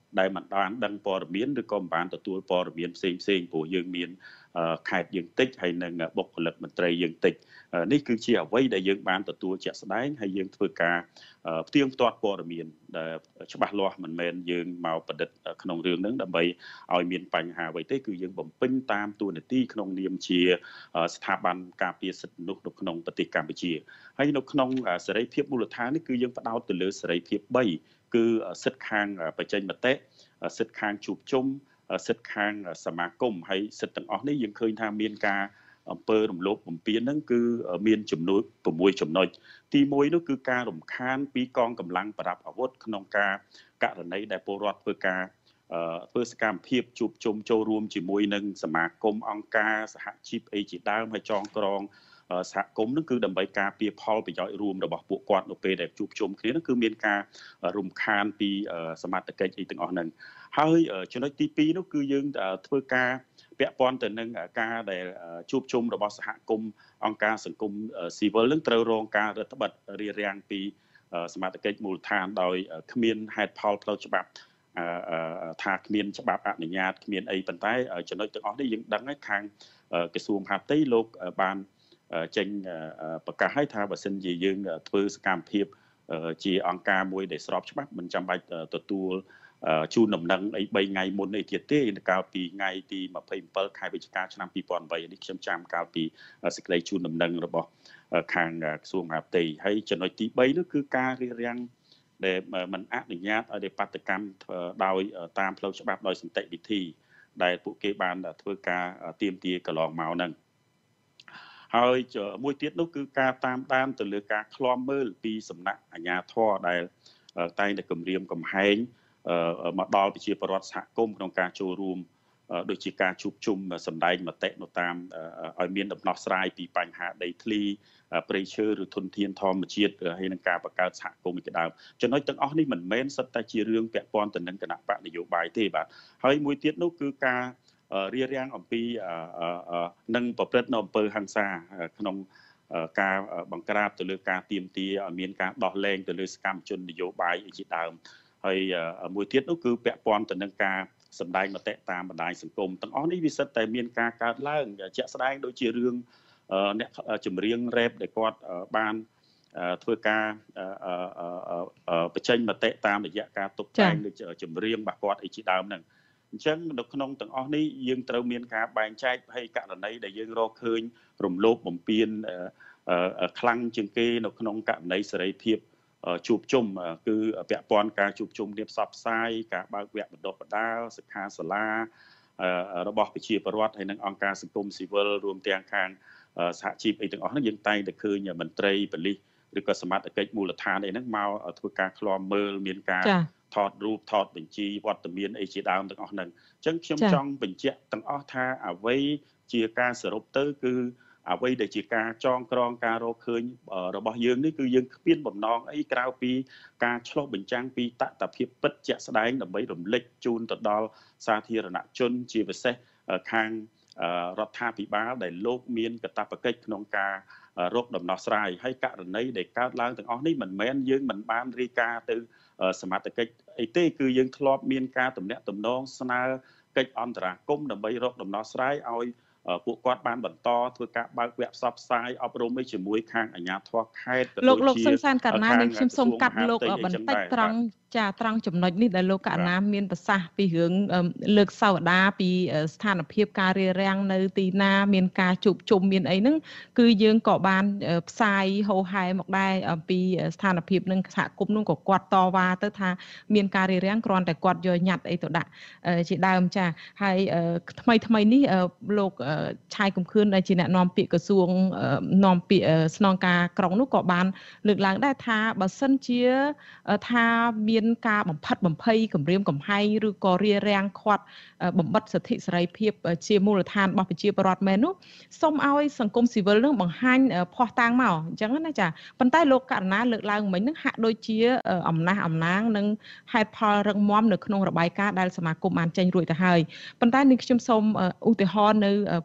ដែលមិនបានដឹងព័ត៌មានឬក៏មិនបានទទួលព័ត៌មានផ្សេងផ្សេងព្រោះយើងមានខេត្តយើងតិចហើយនឹងបុគ្គលិកមន្ត្រីយើងតិចនេះគឺជាអ្វីដែលយើងបានទទួលជាក់ស្ដែងហើយយើងធ្វើការផ្ទៀងផ្ទាត់ព័ត៌មានដែលច្បាស់លាស់មិនមែនយើងមកប្រឌិតក្នុងរឿងហ្នឹងដើម្បីឲ្យមានបញ្ហាអ្វីទេគឺយើងបំពេញតាមតួនាទីក្នុងនាមជាស្ថាប័នការពារសិទ្ធិមនុស្សនៅក្នុងប្រទេសកម្ពុជាហើយនៅក្នុងសេរីភាពមូលដ្ឋាននេះគឺយើងផ្ដោតទៅលើសេរីភាពបីគឺសិទ្ធិខាងបញ្ចេញមតិសិទ្ធិខាងជួបជុំសិទ្ធិខាងសមាគមហើយសិទ្ធិទាំងអស់នេះយើងឃើញថាមានការអំពើរំលោភបំពានហ្នឹងគឺមានចំនួន6ចំណុចទី1នោះគឺការរំខានពីកងកម្លាំងប្រដាប់អាវុធក្នុងការករណីដែលពលរដ្ឋធ្វើការធ្វើសកម្មភាពជួបជុំចូលរួមជាមួយនឹងសមាគមអង្គការសហជីពអីជាដើមហើយចងក្រងសហគមន៍នឹងគឺដើម្បីការពារផលប្រយោជន៍រួមរបស់ពួកគាត់នៅពេលដែលជួបជុំគ្នានឹងគឺមានការរំខានពីសមត្ថកិច្ចអីទាំងអស់ហ្នឹងហើយចំណុចទី2នោះគឺយើងធ្វើការពាក់ព័ន្ធទៅនឹងការដែលជួបជុំរបស់សហគមន៍អង្គការសង្គមស៊ីវិលនឹងត្រូវរងការរឹតបន្តឹងរារាំងពីសមត្ថកិច្ចមូលដ្ឋានដោយគ្មានហេតុផលផ្លូវច្បាប់ថាគ្មានច្បាប់អនុញ្ញាតគ្មានអីប៉ុន្តែចំណុចទាំងអស់នេះយើងដឹងហើយខាងក្រសួងមហាផ្ទៃលោកបានចេញប្រកាសឲ្យថាបើសិនជាយើងធ្វើសកម្មភាពជាអង្គការមួយដែលស្របច្បាប់មិនចាំបាច់ទទួលជូនដំណឹងអីបីថ្ងៃមុនអីទៀតទេកាលពីថ្ងៃទី27ខែវិច្ឆិកាឆ្នាំ2008នេះខ្ញុំចាំកាលពីសេចក្តីជូនដំណឹងរបស់ខាងក្រសួងមហាផ្ទៃហើយចំណុចទី3នោះគឺការរារាំងដែលមិនអនុញ្ញាតឲ្យបដកម្មដោយតាមផ្លូវច្បាប់ដោយសន្តិវិធីដែលពួកគេបានធ្វើការទាមទារកន្លងមកហ្នឹងហើយមួយទៀតនោះគឺការតាមដានទៅលើការឃ្លាំមើលពីសំណាក់អាជ្ញាធរដែលតែងតែគម្រាមកំហែងមកដល់ប្រជាពលរដ្ឋសហគមន៍ក្នុងការចូលរួមដូចជាការជួបជុំសម្ដែងមតិនៅតាមឲ្យមានដំណោះស្រាយពីបញ្ហាដីធ្លីព្រៃឈើឬធនធានធម្មជាតិហើយនឹងការបង្កើតសហគមន៍ជាដើមចំណុចទាំងអស់នេះមិនមែនសុទ្ធតែជារឿងពាក់ព័ន្ធទៅនឹងគណៈបកនយោបាយទេបាទហើយមួយទៀតនោះគឺការរារាំងអំពីនឹងប្រព្រឹត្តនៅអំពើហិង្សាក្នុងការបង្ក្រាបទៅលើការទាមទារឲ្យមានការដោះលែងទៅលើសកម្មជននយោបាយជាដើមហើយមួយទៀតនោះគឺពាក់ព័ន្ធទៅនឹងការសម្ដែងមតិតាមបណ្ដាញសង្គមទាំងអស់នេះវាសិតតែមានការកើតឡើងជាក់ស្ដែងដូចជារឿងអ្នកចម្រៀងរ៉េបដែលគាត់បានធ្វើការបញ្ចេញមតិតាមរយៈការតុបតែងដូចចម្រៀងរបស់គាត់អីជាដើមហ្នឹងអញ្ចឹងនៅក្នុងទាំងអស់នេះយើងត្រូវមានការបែងចែកហើយករណីដែលយើងរកឃើញរំលោភបំពានខ្លាំងជាងគេនៅក្នុងករណីសេរីភាពជួបជុំគឺពាក់ព័ន្ធការជួបជុំគ្នាផ្សព្វផ្សាយការបើកវគ្គបណ្ដុះបណ្ដាលសិក្ខាសាលារបស់ប្រជាពលរដ្ឋហើយនិងអង្គការសង្គមស៊ីវិលរួមទាំងខាងសហជីពអីទាំងអស់ហ្នឹងយើងតែងតែឃើញមន្ត្រីប៉ូលីសឬក៏សមត្ថកិច្ចមូលដ្ឋានអីហ្នឹងមកធ្វើការឃ្លាំមើលមានការថតរូបថតបញ្ជីវត្តមានអីជាដើមទាំងអស់ហ្នឹងអញ្ចឹងខ្ញុំចង់បញ្ជាក់ទាំងអស់ថាអ្វីជាការសរុបទៅគឺអ្វីដែលជាការចងក្រងការរកឃើញរបស់យើងនេះគឺយើងគ្មានបំណងអីក្រៅពីការឆ្លុះបញ្ចាំងពីតថភាពពិតជាក់ស្ដែងដើម្បីរំលេចជូនទៅដល់សាធារណជនជាពិសេសខាងរដ្ឋាភិបាលដែលលោកមានកាតព្វកិច្ចក្នុងការរកដំណោះស្រាយហើយករណីដែលកើតឡើងទាំងអស់នេះមិនមែនយើងមិនបានរាយការណ៍ទៅសមត្ថកិច្ចអីទេគឺយើងធ្លាប់មានការទំនាក់ទំនងស្នើកិច្ចអន្តរាគមន៍ដើម្បីរកដំណោះស្រាយឲ្យពួកគាត់បានបន្តធ្វើការបើកវគ្គផ្សព្វផ្សាយអប់រំឲ្យជាមួយខាងអាជ្ញាធរខេត្តលោកលោកសឹងសានករណានឹងខ្ញុំសូមកាត់លោកបន្តិចត្រង់ចាត្រង់ចំណុចនេះដែលលោកករណាមានប្រសាសន៍ពីរឿងលើកសវតាពីស្ថានភាពការរារាំងនៅទីណាមានការជួបជុំមានអីហ្នឹងគឺយើងក៏បានផ្សាយហោហែមកដែរអំពីស្ថានភាពនឹងសហគមន៍នោះក៏គាត់តវ៉ាទៅថាមានការរារាំងគ្រាន់តែគាត់យកញត្តិអីទៅដាក់ជាដើមចាហើយថ្មីថ្មីនេះលោកឆាយកំខឿនដែលជាអ្នកនាំពាក្យក្រសួងនាំពាក្យស្នងការក្រុងនោះក៏បានលើកឡើងដែរថាបើសិនជាថាមានការបំផិតបំភ័យគម្រាមកំហែងឬក៏រារាំងខាត់បំបិទសិទ្ធិសេរីភាពជាមូលដ្ឋានរបស់ប្រជាពលរដ្ឋមែននោះសូមឲ្យសង្គមស៊ីវិលនឹងបង្ហាញភ័ស្តុតាងមកអញ្ចឹងណាចាប៉ុន្តែលោកករណាលើកឡើងមិញនឹងហាក់ដូចជាអំណះអំណាងនិងហេតុផលរឹងមាំនៅក្នុងរបាយការណ៍ដែលសមាគមបានចេញរួចទៅហើយប៉ុន្តែនេះខ្ញុំសូមឧទាហរណ៍នៅ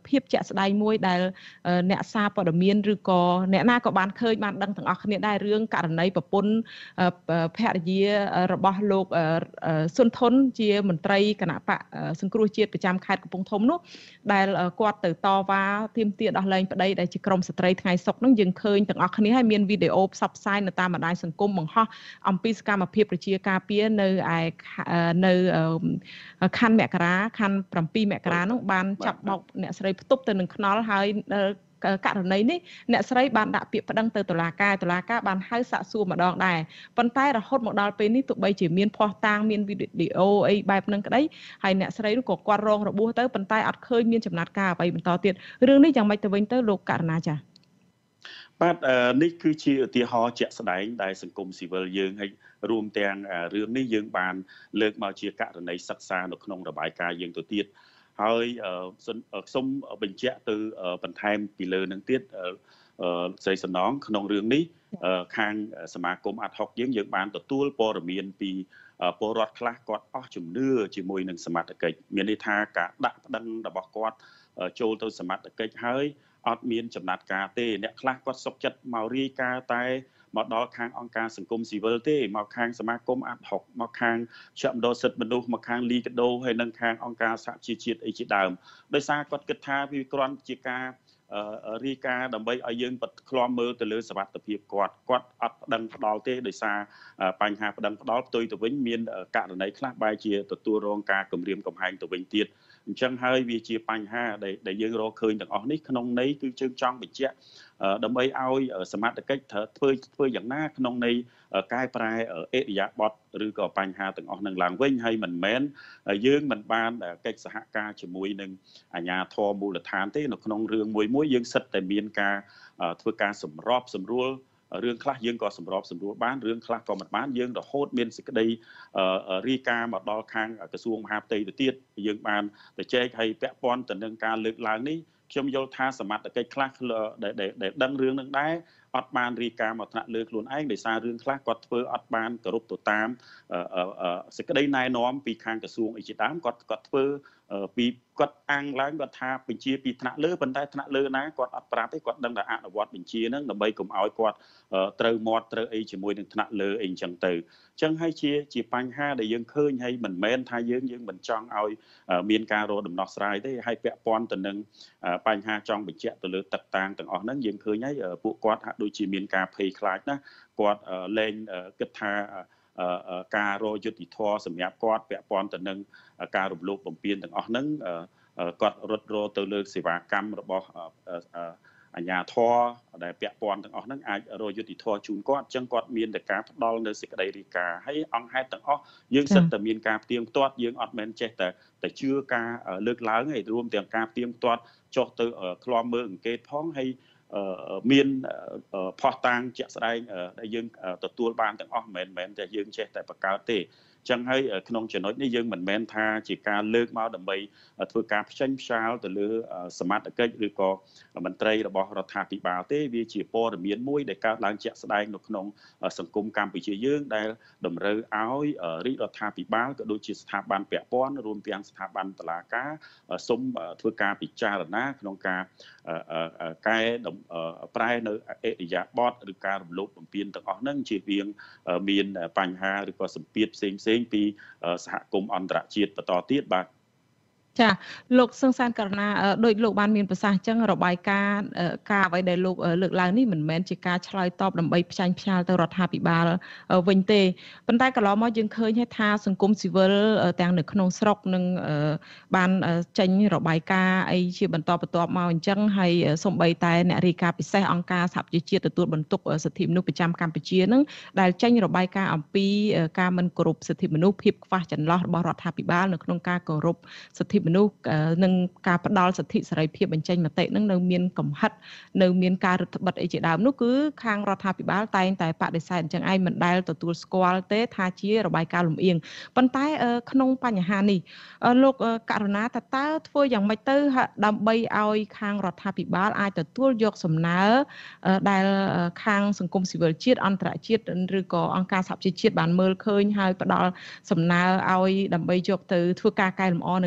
ភាពជាក់ស្ដែងមួយដែលអ្នកសារព័ត៌មានឬក៏អ្នកណាក៏បានឃើញបានដឹងទាំងអស់គ្នាដែររឿងករណីប្រពន្ធភរិយារបស់លោកសុនធនជាមន្ត្រីគណៈបកសង្គ្រោះជាតិប្រចាំខេត្តកំពង់ធំនោះដែលគាត់ទៅតវ៉ាទាមទារដោះលែងប្តីដែលជាក្រុមស្ត្រីថ្ងៃសុក្រនឹងយើងឃើញទាំងអស់គ្នាហើយមានវីដេអូផ្សព្វផ្សាយនៅតាមបណ្ដាញសង្គមបង្ហោះអំពីសកម្មភាពប្រជាការពារនៅឯនៅខណ្ឌមករាខណ្ឌប្រាំពីរមករានោះបានចាប់បោកអ្នកស្រីផ្ទុកទៅនឹងខ្នល់ហើយករណីនេះអ្នកស្រីបានដាក់ពាក្យប្តឹងទៅតុលាការតុលាការបានហៅសាកសួរម្ដងដែរប៉ុន្តែរហូតមកដល់ពេលនេះទោះបីជាមានភស្តុតាងមានវីដេអូអីបែបហ្នឹងក្តីហើយអ្នកស្រីនោះក៏គាត់រងរបួសទៅប៉ុន្តែអត់ឃើញមានចំណាត់ការអ្វីបន្តទៀតរឿងនេះយ៉ាងម៉េចទៅវិញទៅលោកករណាចា៎បាទនេះគឺជាឧទាហរណ៍ជាក់ស្ដែងដែលសង្គមស៊ីវិលយើងហើយរួមទាំងរឿងនេះយើងបានលើកមកជាករណីសិក្សានៅក្នុងរបាយការណ៍យើងទៅទៀតហើយសូមបញ្ជាក់ទៅបន្ថែមពីលើនឹងទៀតស្រីសំណងក្នុងរឿងនេះខាងសមាគមអាត់ហុកយើងយើងបានទទួលព័ត៌មានពីពលរដ្ឋខ្លះគាត់អស់ជំនឿជាមួយនឹងសមត្ថកិច្ចមានន័យថាការដាក់ប្តឹងរបស់គាត់ចូលទៅសមត្ថកិច្ចហើយអត់មានចំណាត់ការទេអ្នកខ្លះគាត់សុខចិត្តមករាយការណ៍តែមកដល់ខាងអង្គការសង្គមស៊ីវិលទេមកខាងសមាគមអាត់ហុកមកខាងជាមណ្ឌលសិទ្ធិមនុស្សមកខាងលីកាដូហើយនិងខាងអង្គការសហជីវជាតិអីជាដើមដោយសារគាត់គិតថាវាគ្រាន់ជាការរាយការណ៍ដើម្បីឲ្យយើងបិទឃ្លាំមើលទៅលើសវត្ថិភាពគាត់គាត់អត់ប្តឹងផ្ដាល់ទេដោយសារបញ្ហាប្តឹងផ្ដាល់ផ្ទុយទៅវិញមានករណីខ្លះបែរជាទទួលរងការគំរាមកំហែងទៅវិញទៀតអញ្ចឹងហើយវាជាបញ្ហាដែលដែលយើងរកឃើញទាំងអស់នេះក្នុងន័យគឺជើងចង់បញ្ជាក់ដើម្បីឲ្យសមត្ថកិច្ចត្រូវធ្វើធ្វើយ៉ាងណាក្នុងន័យកែប្រែអេរិយាបថឬក៏បញ្ហាទាំងអស់នឹងឡើងវិញហើយមិនមែនយើងមិនបានកិច្ចសហការជាមួយនឹងអាជ្ញាធរមូលដ្ឋានទេនៅក្នុងរឿងមួយមួយយើងសិតតែមានការធ្វើការសម្របសម្រួលរឿងខ្លះយើងក៏សម្របសម្រួលបានរឿងខ្លះក៏មិនបានយើងរហូតមានសេចក្តីរាយការណ៍មកដល់ខាងក្រសួងមហាផ្ទៃទៅទៀតយើងបានទៅចែកឲ្យពាក់ព័ន្ធទៅនឹងការលើកឡើងនេះខ្ញុំយល់ថាសមត្ថកិច្ចខ្លះដែលដែលដឹងរឿងនឹងដែរអត់បានរាយការណ៍មកថ្នាក់លើខ្លួនឯងដោយសាររឿងខ្លះគាត់ធ្វើអត់បានគោរពទៅតាមសេចក្តីណែនាំពីខាងក្រសួងអីជាដើមគាត់គាត់ធ្វើពីគាត់អាំងឡើងគាត់ថាបញ្ជាពីថ្នាក់លើប៉ុន្តែថ្នាក់លើណាគាត់អត់ប្រាប់ទេគាត់ដឹងតែអនុវត្តបញ្ជាហ្នឹងដើម្បីកុំឲ្យគាត់ត្រូវមាត់ត្រូវអីជាមួយនឹងថ្នាក់លើអីអញ្ចឹងទៅអញ្ចឹងហើយជាជាបញ្ហាដែលយើងឃើញហើយមិនមែនថាយើងយើងមិនចង់ឲ្យមានការរកដំណោះស្រាយទេហើយពាក់ព័ន្ធទៅនឹងបញ្ហាចង់បញ្ជាក់ទៅលើទឹកតាំងទាំងអស់ហ្នឹងយើងឃើញហើយពួកគាត់ហាក់ដូចជាមានការភ័យខ្លាចណាគាត់លែងគិតថាការរយុទ្ធធរសម្រាប់គាត់ពាក់ព័ន្ធទៅនឹងការរំលោភបំពានទាំងអស់ហ្នឹងគាត់រត់រទៅលើសេវាកម្មរបស់អាជ្ញាធរដែលពាក់ព័ន្ធទាំងអស់ហ្នឹងអាចរយុទ្ធធរជូនគាត់អញ្ចឹងគាត់មានតែការផ្ដល់នៅសេចក្តីរាយការណ៍ហើយអង្គហេតុទាំងអស់យើងសិតតែមានការផ្ទៀងផ្ទាត់យើងអត់មែនចេះតែតែជឿការលើកឡើងឯរួមទាំងការផ្ទៀងផ្ទាត់ចុះទៅឃ្លាំមើលអង្កេតផងហើយមានផុសតាងជាក់ស្ដែងដែលយើងទទួលបានទាំងអស់មិនមែនតែយើងចេះតែបង្កើតទេចឹងហើយក្នុងចំណុចនេះយើងមិនមែនថាជាការលើកមកដើម្បីធ្វើការផ្ចេញផ្សាលទៅលើសមត្ថកិច្ចឬក៏មន្ត្រីរបស់រដ្ឋាភិបាលទេវាជាព័ត៌មានមួយដែលកើតឡើងជាក់ស្ដែងនៅក្នុងសង្គមកម្ពុជាយើងដែលតម្រូវឲ្យរាជរដ្ឋាភិបាលក៏ដូចជាស្ថាប័នពាក់ព័ន្ធរួមទាំងស្ថាប័នតុលាការសូមធ្វើការពិចារណាក្នុងការកែប្រែនៅអេរិយាបថឬការរំលោភបំពានទាំងអស់ហ្នឹងជៀសវាងមានបញ្ហាឬក៏សម្ពាធផ្សេងផ្សេងពីសហគមន៍អន្តរជាតិបន្តទៀតបាទចាលោកសង្សានករណាដោយលោកបានមានប្រសាសន៍អញ្ចឹងរបាយការណ៍ការអ្វីដែលលោកលើកឡើងនេះមិនមែនជាការឆ្លើយតបដើម្បីផ្ចាញ់ផ្សាលទៅរដ្ឋាភិបាលវិញទេប៉ុន្តែកន្លងមកយើងឃើញថាសង្គមស៊ីវិលទាំងនៅក្នុងស្រុកនិងបានចេញរបាយការណ៍អីជាបន្តបន្ទាប់មកអញ្ចឹងហើយសូម្បីតែអ្នករាយការណ៍ពិសេសអង្គការសហប្រជាជាតិទទួលបន្ទុកសិទ្ធិមនុស្សប្រចាំកម្ពុជានឹងដែលចេញរបាយការណ៍អំពីការមិនគោរពសិទ្ធិមនុស្សភាពខ្វះចន្លោះរបស់រដ្ឋាភិបាលនៅក្នុងការគោរពសិទ្ធិមនុស្សនឹងការផ្ដល់សិទ្ធិសេរីភាពបញ្ចេញមតិនឹងនៅមានកំហិតនៅមានការរឹតបន្តឹងអីជាដើមនោះគឺខាងរដ្ឋាភិបាលតែងតែបដិសេធអញ្ចឹងឯងមិនដែលទទួលស្គាល់ទេថាជារបាយការណ៍លំអៀងប៉ុន្តែក្នុងបញ្ហានេះលោកករណាតើតើធ្វើយ៉ាងម៉េចទៅដើម្បីឲ្យខាងរដ្ឋាភិបាលអាចទទួលយកសំណើដែលខាងសង្គមស៊ីវិលជាតិអន្តរជាតិឬក៏អង្គការសហជីវជាតិបានមើលឃើញហើយផ្ដល់សំណើឲ្យដើម្បីយកទៅធ្វើការកែលម្អនៅការគោរព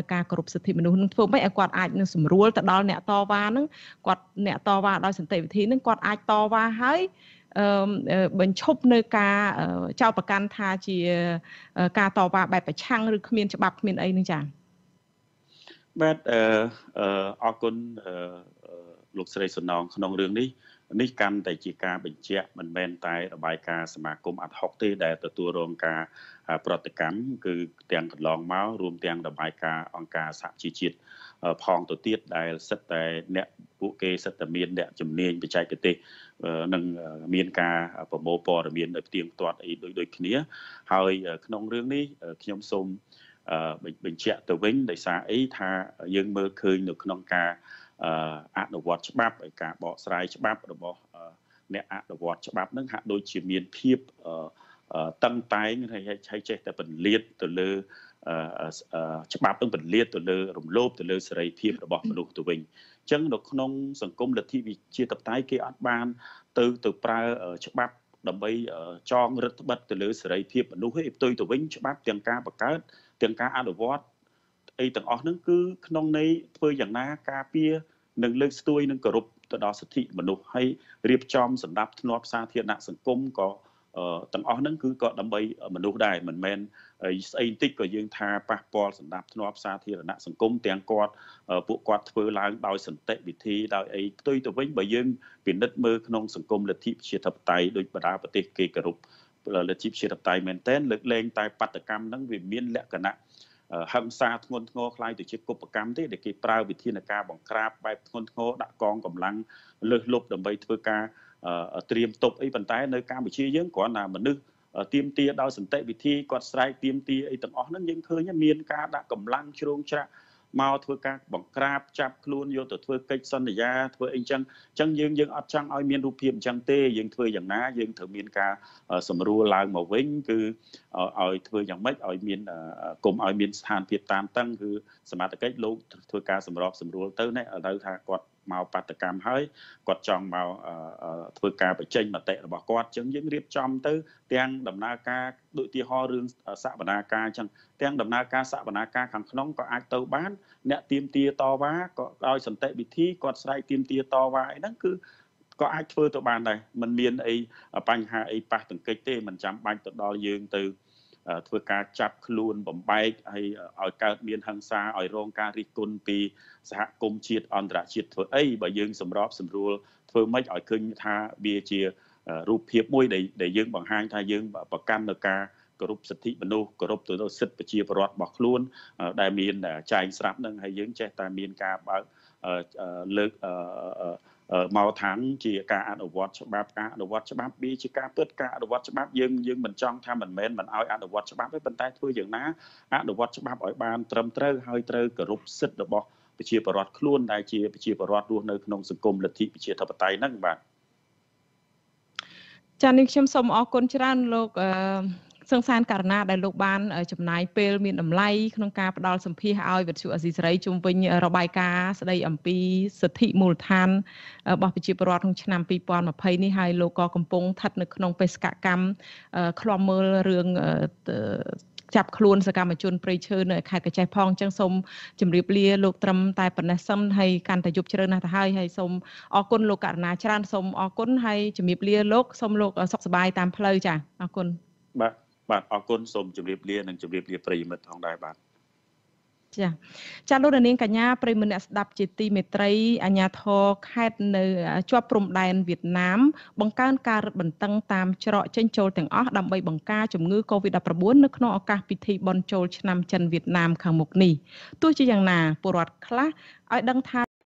ប់សិទ្ធិមនុស្សនឹងធ្វើម៉េចឲ្យគាត់អាចនឹងសម្រួលទៅដល់អ្នកតវ៉ាហ្នឹងគាត់អ្នកតវ៉ាដោយសន្តិវិធីហ្នឹងគាត់អាចតវ៉ាហើយអឺបញ្ឈប់នៅការចោទប្រកាន់ថាជាការតវ៉ាបែបប្រឆាំងឬគ្មានច្បាប់គ្មានអីហ្នឹងចា៎បាទអឺអរគុណលោកស្រីសំណងក្នុងរឿងនេះនេះកាន់តែជាការបញ្ជាក់មិនមែនតែរបាយការណ៍សមាគមអាត់ហុកទេដែលទទួលរងការប្រតិកម្មគឺទាំងកន្លងមករួមទាំងរបាយការណ៍អង្គការសហជីវជាតិផងទៅទៀតដែលសិតតែអ្នកពួកគេសិតតែមានអ្នកជំនាញបច្ចេកទេសនឹងមានការប្រមូលព័ត៌មានដោយផ្ទៀងផ្ទាត់អីដូចដូចគ្នាហើយក្នុងរឿងនេះខ្ញុំសូមបញ្ជាក់ទៅវិញដោយសារអីថាយើងមើលឃើញនៅក្នុងការអនុវត្តច្បាប់ការបកស្រាយច្បាប់របស់អ្នកអនុវត្តច្បាប់នឹងហាក់ដូចជាមានភាពតឹងតែងហើយចេះតែពន្លាតទៅលើច្បាប់នឹងពន្លាតទៅលើរំលោភទៅលើសេរីភាពរបស់មនុស្សទៅវិញអញ្ចឹងនៅក្នុងសង្គមលទ្ធិប្រជាធិបតេយ្យគេអត់បានទៅទៅប្រើច្បាប់ដើម្បីចងរដ្ឋបិទទៅលើសេរីភាពមនុស្សឯផ្ទុយទៅវិញច្បាប់ទាំងការបង្កើតទាំងការអនុវត្តអីទាំងអស់ហ្នឹងគឺក្នុងន័យធ្វើយ៉ាងណាការពារនិងលើកស្ទួយនិងគោរពទៅដល់សិទ្ធិមនុស្សហើយរៀបចំសម្ដាប់ធ្នាប់សាធារណសង្គមក៏ទាំងអស់ហ្នឹងគឺក៏ដើម្បីមនុស្សដែរមិនមែនស្អីបន្តិចក៏យើងថាប៉ះពាល់សម្ដាប់ធ្នាប់សាធារណសង្គមទាំងគាត់ពួកគាត់ធ្វើឡើងដោយសន្តិវិធីដោយអីផ្ទុយទៅវិញបើយើងពិនិត្យមើលក្នុងសង្គមលទ្ធិប្រជាធិបតេយ្យដូចបណ្ដាប្រទេសគេគោរពលទ្ធិប្រជាធិបតេយ្យមែនទែនលើកលែងតែបាតកម្មហ្នឹងវាមានលក្ខណៈហិង្សាធ្ងន់ធ្ងរคล้ายទៅជាគុបកម្មទេដែលគេប្រើវិធានការបង្ក្រាបបែបធ្ងន់ធ្ងរដាក់កងកម្លាំងលើសលប់ដើម្បីធ្វើការត្រៀមទប់អីប៉ុន្តែនៅកម្ពុជាយើងគ្រាន់តែមនុស្សទៀមទាដោយសន្តិវិធីគាត់ស្រែកទៀមទាអីទាំងអស់ហ្នឹងយើងឃើញមានការដាក់កម្លាំងជ្រោងច្រាក់មកធ្វើការបង្ក្រាបចាប់ខ្លួនយកទៅធ្វើកិច្ចសន្យាធ្វើអីចឹងអញ្ចឹងយើងយើងអត់ចង់ឲ្យមានរូបភាពអញ្ចឹងទេយើងធ្វើយ៉ាងណាយើងត្រូវមានការសម្រួលឡើងមកវិញគឺឲ្យធ្វើយ៉ាងម៉េចឲ្យមានគុំឲ្យមានស្ថានភាពតានតឹងគឺសមត្ថកិច្ចលោកធ្វើការសម្របសម្រួលទៅនេះឥឡូវថាគាត់មកបាតកម្មហើយគាត់ចង់មកធ្វើការបញ្ចេញមតិរបស់គាត់អញ្ចឹងយើងរៀបចំទៅទាំងដំណើរការដូចទីហោរឿងសវនាការអញ្ចឹងទាំងដំណើរការសវនាការខាងក្នុងក៏អាចទៅបានអ្នកទៀមទាតវ៉ាក៏ដោយសន្តិវិធីគាត់ស្រែកទៀមទាតវ៉ាអីហ្នឹងគឺក៏អាចធ្វើទៅបានដែរมันមានអីបញ្ហាអីប៉ះទង្គិចទេមិនចាំបាច់ទៅដល់យើងទៅធ្វើការចាប់ខ្លួនបំបែកហើយឲ្យកើតមានហិង្សាឲ្យរងការរិះគន់ពីសហគមន៍ជាតិអន្តរជាតិធ្វើអីបើយើងសម្របសម្រួលធ្វើម៉េចឲ្យឃើញថាវាជារូបភាពមួយដែលដែលយើងបង្ហាញថាយើងប្រកាន់នៅការគោរពសិទ្ធិមនុស្សគោរពទៅដល់សិទ្ធិប្រជាពលរដ្ឋរបស់ខ្លួនដែលមានចែងស្រាប់នឹងហើយយើងចេះតែមានការបើកលើកមកថាងជាការអនុវត្តច្បាប់ការអនុវត្តច្បាប់វាជាការពិតការអនុវត្តច្បាប់យើងយើងមិនចង់ថាមិនមែនមិនឲ្យអនុវត្តច្បាប់ទេប៉ុន្តែធ្វើយ៉ាងណាអនុវត្តច្បាប់ឲ្យបានត្រឹមត្រូវហើយត្រូវគោរពសិទ្ធិរបស់ប្រជាពលរដ្ឋខ្លួនដែលជាប្រជាពលរដ្ឋរស់នៅក្នុងសង្គមលទ្ធិប្រជាធិបតេយ្យហ្នឹងបាទចា៎នេះខ្ញុំសូមអរគុណច្រើនលោកអឺសង្សានករណាដែលលោកបានចំណាយពេលមានតម្លៃក្នុងការផ្ដល់សម្ភារឲ្យវិទ្យុអស៊ីសេរីជុំវិញរបាយការណ៍ស្ដីអំពីសិទ្ធិមូលដ្ឋានរបស់ប្រជាពលរដ្ឋក្នុងឆ្នាំពីរពាន់ម្ភៃនេះហើយលោកក៏កំពុងស្ថិតនៅក្នុងបេសកកម្មឃ្លាំមើលរឿងចាប់ខ្លួនសកម្មជនព្រៃឈើនៅខេត្តកញ្ចេះផងអញ្ចឹងសូមជម្រាបលាលោកត្រឹមតែប៉ុណ្ណេះសិនហើយកាន់តែយប់ជ្រៅណាស់ទៅហើយហើយសូមអរគុណលោកករណាច្រើនសូមអរគុណហើយជម្រាបលាលោកសូមលោកសុខសប្បាយតាមផ្លូវចា៎អរគុណបាទបាទអរគុណសូមជម្រាបលានិងជម្រាបលាប្រិយមិត្តផងដែរបាទចាចាលោកនាងកញ្ញាប្រិយមិត្តអ្នកស្ដាប់ជាទីមេត្រីអាជ្ញាធរខេត្តនៅជាប់ព្រំដែនវៀតណាមបង្កើនការរឹតបន្តឹងតាមច្រកចេញចូលទាំងអស់ដើម្បីបង្ការជំងឺ កូវីដ ដប់ប្រាំបួន នៅក្នុងឱកាសពិធីបុណ្យចូលឆ្នាំចិនវៀតណាមខាងមុខនេះទោះជាយ៉ាងណាពលរដ្ឋខ្លះឲ្យដឹងថា